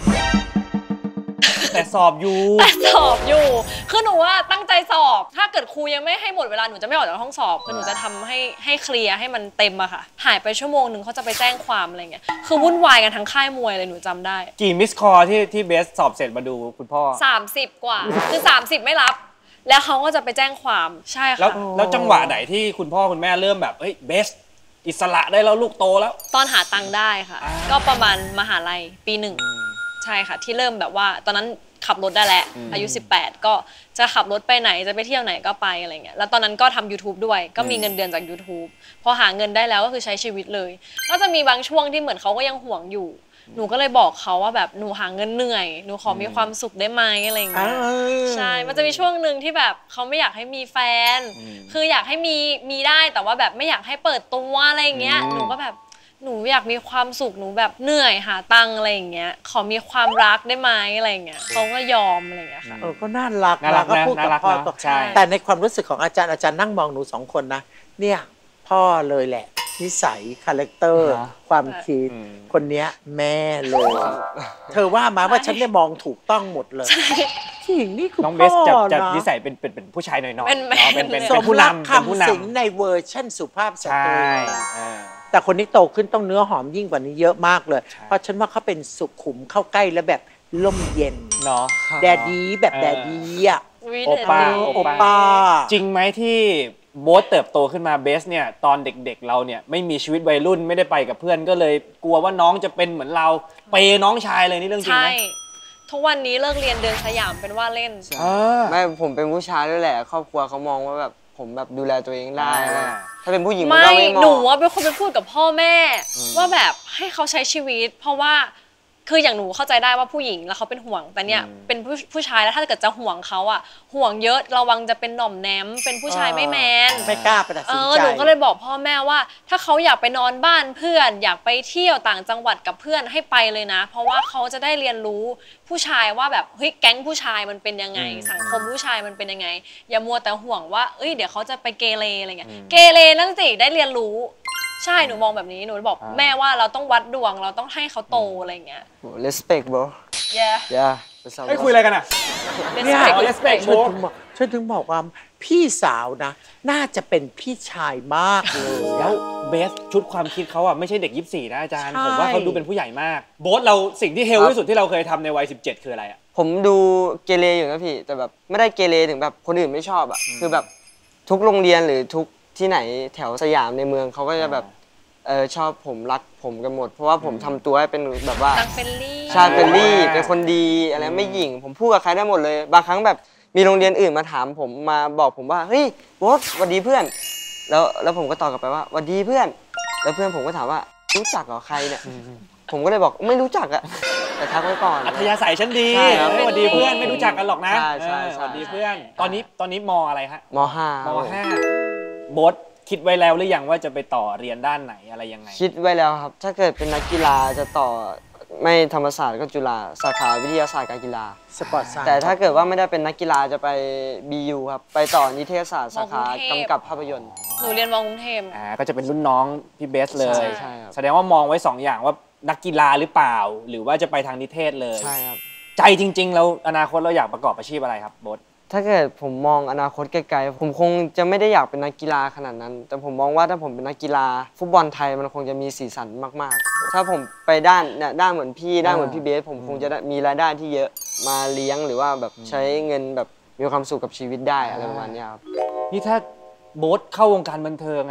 แต่สอบอยู่คือหนูว่าตั้งใจสอบถ้าเกิดครูยังไม่ให้หมดเวลาหนูจะไม่ออกจากห้องสอบคือหนูจะทำให้เคลียร์ให้มันเต็มอะค่ะหายไปชั่วโมงนึงเขาจะไปแจ้งความอะไรเงี้ยคือวุ่นวายกันทั้งค่ายมวยเลยหนูจำได้กี่มิสคอลที่เบสสอบเสร็จมาดูคุณพ่อ 30 กว่าคือ30ไม่รับแล้วเขาก็จะไปแจ้งความใช่ค่ะแล้วจังหวะไหนที่คุณพ่อคุณแม่เริ่มแบบเฮ้ยเบสอิสระได้แล้วลูกโตแล้วตอนหาตังค์ได้ค่ะก็ประมาณมหาลัยปี1ใช่ค่ะที่เริ่มแบบว่าตอนนั้นขับรถได้แล้วอายุ18ก็จะขับรถไปไหนจะไปเที่ยวไหนก็ไปอะไรเงี้ยแล้วตอนนั้นก็ทำ YouTube ด้วยก็มีเงินเดือนจาก YouTube พอหาเงินได้แล้วก็คือใช้ชีวิตเลยก็จะมีบางช่วงที่เหมือนเขาก็ยังห่วงอยู่หนูก็เลยบอกเขาว่าแบบหนูหาเงินเหนื่อยหนูขอมีความสุขได้ไหมอะไรเงี้ยใช่มันจะมีช่วงนึงที่แบบเขาไม่อยากให้มีแฟนคืออยากให้มีได้แต่ว่าแบบไม่อยากให้เปิดตัวอะไรเงี้ยหนูก็แบบหนูอยากมีความสุขหนูแบบเหนื่อยหาตังค์อะไรอย่างเงี้ยขอมีความรักได้ไหมอะไรเงี้ยเขาก็ยอมอะไรเงี้ยค่ะก็น่ารักนะก็พูดกับพ่อต่อแต่ในความรู้สึกของอาจารย์นั่งมองหนู2 คนนะเนี่ยพ่อเลยแหละนิสัยคาแรคเตอร์ความคิดคนเนี้ยแม่เลยเธอว่ามาว่าฉันได้มองถูกต้องหมดเลยที่นี่คือพ่อนะน้องเบสจะนิสัยเป็นผู้ชายหน่อยๆเป็นผู้นำคำสิงในเวอร์ชั่นสุภาพสตรีแต่คนนี้โตขึ้นต้องเนื้อหอมยิ่งกว่านี้เยอะมากเลยเพราะฉันว่าเขาเป็นสุขุมเข้าใกล้แล้วแบบล่มเย็นเนาะแดดดีแบบแดดดีอ่ะโอป้าจริงไหมที่โบ๊ทเติบโตขึ้นมาเบสเนี่ยตอนเด็กๆเราเนี่ยไม่มีชีวิตวัยรุ่นไม่ได้ไปกับเพื่อนก็เลยกลัวว่าน้องจะเป็นเหมือนเราเปน้องชายเลยนี่เรื่องจริงไหมทุกวันนี้เลิกเรียนเดินสยามเป็นว่าเล่นไม่ผมเป็นผู้ชายด้วยแหละครอบครัวเขามองว่าแบบผมแบบดูแลตัวเองได้ถ้าเป็นผู้หญิงมันก็ไม่เหมาะหนูว่าเป็นคนไปพูดกับพ่อแม่ว่าแบบให้เขาใช้ชีวิตเพราะว่าคืออย่างหนูเข้าใจได้ว่าผู้หญิงแล้วเขาเป็นห่วงแต่เนี่ยเป็นผู้ชายแล้วถ้าเกิดจะห่วงเขาอ่ะห่วงเยอะระวังจะเป็นหน่อมแนมเป็นผู้ชายไม่แมนไม่กล้าไปตัดสินใจหนูก็เลยบอกพ่อแม่ว่าถ้าเขาอยากไปนอนบ้านเพื่อนอยากไปเที่ยวต่างจังหวัดกับเพื่อนให้ไปเลยนะเพราะว่าเขาจะได้เรียนรู้ผู้ชายว่าแบบเฮ้ยแก๊งผู้ชายมันเป็นยังไงสังคมผู้ชายมันเป็นยังไงอย่ามัวแต่ห่วงว่าเดี๋ยวเขาจะไปเกเรอะไรเงี้ยเกเรนั่นสิได้เรียนรู้ใช่หนูมองแบบนี้หนูบอกแม่ว่าเราต้องวัดดวงเราต้องให้เขาโตอะไรเงี้ย respect bro yeah ให้คุยอะไรกันอ่ะเนี่ย respect ฉันถึงบอกว่าพี่สาวนะน่าจะเป็นพี่ชายมากเลยแล้วเบสชุดความคิดเขาอ่ะไม่ใช่เด็ก24นะอาจารย์ผมว่าเขาดูเป็นผู้ใหญ่มากโบ๊ทเราสิ่งที่เฮลที่สุดที่เราเคยทำในวัย17คืออะไรอ่ะผมดูเกเรอยู่นะพี่แต่แบบไม่ได้เกเรถึงแบบคนอื่นไม่ชอบอ่ะคือแบบทุกโรงเรียนหรือทุกที่ไหนแถวสยามในเมืองเขาก็จะแบบชอบผมรักผมกันหมดเพราะว่าผมทำตัวให้เป็นแบบว่าเฟรนลี่ใช่เฟรนลี่เป็นคนดีอะไรไม่หยิ่งผมพูดกับใครได้หมดเลยบางครั้งแบบมีโรงเรียนอื่นมาถามผมมาบอกผมว่าเฮ้ยโบ๊ทสวัสดีเพื่อนแล้วผมก็ตอบกลับไปว่าสวัสดีเพื่อนแล้วเพื่อนผมก็ถามว่ารู้จักเหรอใครเนี่ยผมก็เลยบอกไม่รู้จักอะแต่ทักไว้ก่อนอัธยาศัยฉันดีสวัสดีเพื่อนไม่รู้จักกันหรอกนะสวัสดีเพื่อนตอนนี้ม.อะไรฮะม.5 โบ๊ทคิดไว้แล้วหรือยังว่าจะไปต่อเรียนด้านไหนอะไรยังไงคิดไว้แล้วครับถ้าเกิดเป็นนักกีฬาจะต่อไม่ธรรมศาสตร์ก็จุฬาสาขาวิทยาศาสตร์การกีฬาสปอร์ตไซน์แต่ถ้าเกิดว่าไม่ได้เป็นนักกีฬาจะไป BU ครับไปต่อนิเทศศาสตร์สาขากำกับภาพยนตร์หนูเรียนม.กรุงเทพก็จะเป็นรุ่นน้องพี่เบสเลยแสดงว่ามองไว้2อย่างว่านักกีฬาหรือเปล่าหรือว่าจะไปทางนิเทศเลยใช่ครับใจจริงๆแล้วอนาคตเราอยากประกอบอาชีพอะไรครับโบ๊ทถ้าเกิดผมมองอนาคตไกลๆผมคงจะไม่ได้อยากเป็นนักกีฬาขนาดนั้นแต่ผมมองว่าถ้าผมเป็นนักกีฬาฟุตบอลไทยมันคงจะมีสีสันมากๆถ้าผมไปด้านเหมือนพี่ด้านเหมือนพี่เบสผมคงจะมีรายได้ที่เยอะมาเลี้ยงหรือว่าแบบใช้เงินแบบมีความสุขกับชีวิตได้อะไรประมาณนี้ครับนี่ถ้าโบ๊ทเข้าวงการบันเทิงอ่ะ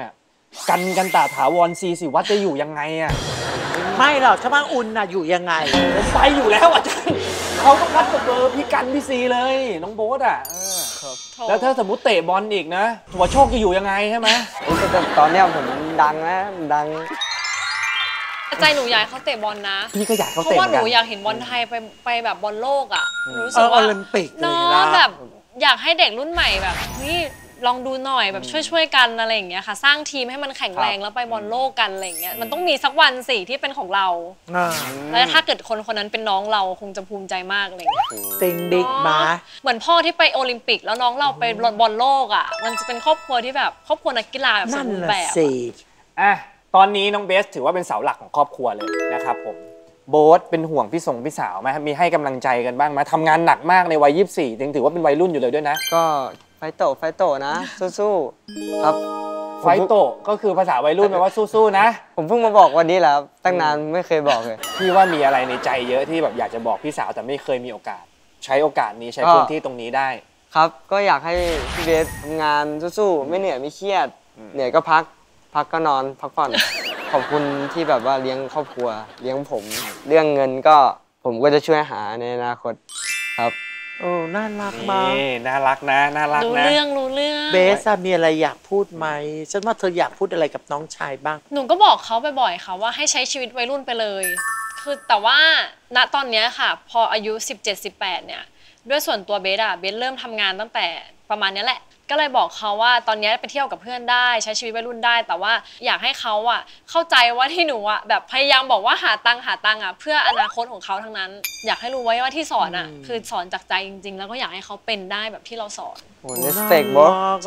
กันตาถาวร40 วัดจะอยู่ยังไงอะไม่หรอกชาวบ้านอุ่นน่ะอยู่ยังไงผมไปอยู่แล้วอาจารย์เขาต้องวัดกับเบอร์พี่กันพี่ซีเลยน้องโบ๊ทอ่ะแล้วถ้าสมมติเตะบอลอีกนะหัวโชคจะอยู่ยังไงใช่ไหมตอนนี้ผมดังนะดังใจหนูอยากเขาเตะบอลนะพี่ก็อยากเขาเตะเพราะว่าหนูอยากเห็นบอลไทยไปแบบบอลโลกอ่ะรู้สึกว่าโอลิมปิกเนาะแบบอยากให้เด็กรุ่นใหม่แบบนี่ลองดูหน่อยแบบช่วยกันอะไรอย่างเงี้ยค่ะสร้างทีมให้มันแข็งแรงแล้วไปบอลโลกกันอะไรอย่างเงี้ยมันต้องมีสักวันสิที่เป็นของเราแล้วถ้าเกิดคนนั้นเป็นน้องเราคงจะภูมิใจมากอะไรอย่างเงี้ยติงดิกมาเหมือนพ่อที่ไปโอลิมปิกแล้วน้องเราไปบอลโลกอ่ะมันจะเป็นครอบครัวที่แบบครอบครัวนักกีฬาแบบสมบูรณ์แบบอ่ะตอนนี้น้องเบสถือว่าเป็นเสาหลักของครอบครัวเลยนะครับผมโบ๊ทเป็นห่วงพี่สาวไหมมีให้กำลังใจกันบ้างไหมทำงานหนักมากในวัย24ยังถือว่าเป็นวัยรุ่นอยู่เลยด้วยนะก็ไฟโตนะสู้ๆครับไฟโตก็คือภาษาวัยรุ่นแปลว่าสู้ๆนะผมเพิ่งมาบอกวันนี้แหละตั้งนานไม่เคยบอกเลยพี่ว่ามีอะไรในใจเยอะที่แบบอยากจะบอกพี่สาวแต่ไม่เคยมีโอกาสใช้โอกาสนี้ใช้พื้นที่ตรงนี้ได้ครับก็อยากให้พี่เบสทำงานสู้ๆไม่เหนื่อยไม่เครียดเหนื่อยก็พักก็นอนพักผ่อนขอบคุณที่แบบว่าเลี้ยงครอบครัวเลี้ยงผมเรื่องเงินก็ผมก็จะช่วยหาในอนาคตครับโอ้น่ารักมากน่ารักนะน่ารักนะรู้เรื่องเบสมีอะไรอยากพูดไหมฉันว่าเธออยากพูดอะไรกับน้องชายบ้างหนูก็บอกเขาบ่อยๆค่ะว่าให้ใช้ชีวิตวัยรุ่นไปเลยคือแต่ว่าณตอนนี้ค่ะพออายุ17-18เนี่ยด้วยส่วนตัวเบสเริ่มทำงานตั้งแต่ประมาณนี้แหละก็เลยบอกเขาว่าตอนนี้ไปเที่ยวกับเพื่อนได้ใช้ชีวิตวัยรุ่นได้แต่ว่าอยากให้เขาเข้าใจว่าที่หนูแบบพยายามบอกว่าหาตังค์เพื่ออนาคตของเขาทั้งนั้นอยากให้รู้ไว้ว่าที่สอนคือสอนจากใจจริงๆแล้วก็อยากให้เขาเป็นได้แบบที่เราสอนโอ้ respect โบ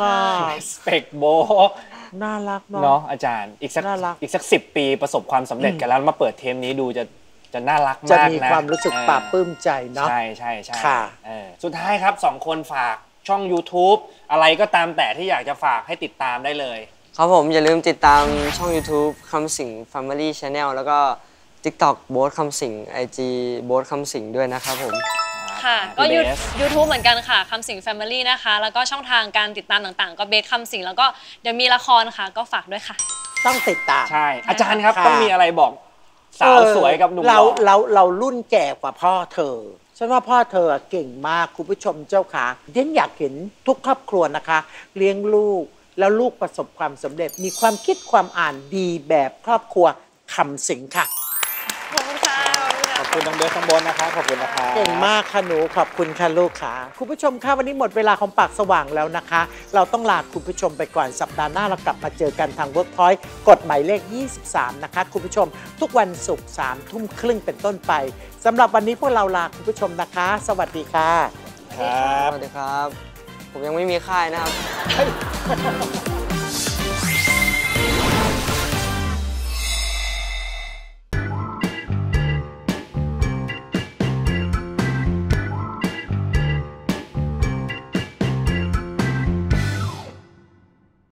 respect โบน่ารักเนาะอาจารย์อีกสัก10 ปีประสบความสำเร็จกันแล้วมาเปิดเทมนี้ดูจะน่ารักมากนะจะมีความรู้สึกปลาบปลื้มใจเนาะใช่ค่ะสุดท้ายครับ2 คนฝากช่อง YouTube อะไรก็ตามแต่ที่อยากจะฝากให้ติดตามได้เลยครับผมอย่าลืมติดตามช่อง YouTube คำสิง Family Channel แล้วก็ TikTok โบ๊ทคำสิง IG โบ๊ทคำสิงด้วยนะครับผมค่ะก็ YouTube เหมือนกันค่ะคำสิง Family นะคะแล้วก็ช่องทางการติดตามต่างๆก็เบสคำสิงแล้วก็เดี๋ยวมีละครค่ะก็ฝากด้วยค่ะต้องติดตามใช่อาจารย์ครับต้องมีอะไรบอกสาวสวยกับหนุ่มเรารุ่นแก่กว่าพ่อเธอฉันว่าพ่อเธอเก่งมากคุณผู้ชมเจ้าค่ะเด่นอยากเห็นทุกครอบครัวนะคะเลี้ยงลูกแล้วลูกประสบความสำเร็จมีความคิดความอ่านดีแบบครอบครัวคำสิงค่ะขอบคุณค่ะขอบคุณน้องเบสข้างบนนะคะขอบคุณนะคะเก่งมากค่ะหนูขอบคุณค่ะลูกค่ะคุณผู้ชมค่ะวันนี้หมดเวลาของปากสว่างแล้วนะคะเราต้องลาคุณผู้ชมไปก่อนสัปดาห์หน้าเรากลับมาเจอกันทาง Workpoint กฎหมายเลข23นะคะคุณผู้ชมทุกวันศุกร์3 ทุ่มครึ่งเป็นต้นไปสำหรับวันนี้พวกเราลาคุณผู้ชมนะคะสวัสดีค่ะสวัสดีครับผมยังไม่มีค่ายนะครับ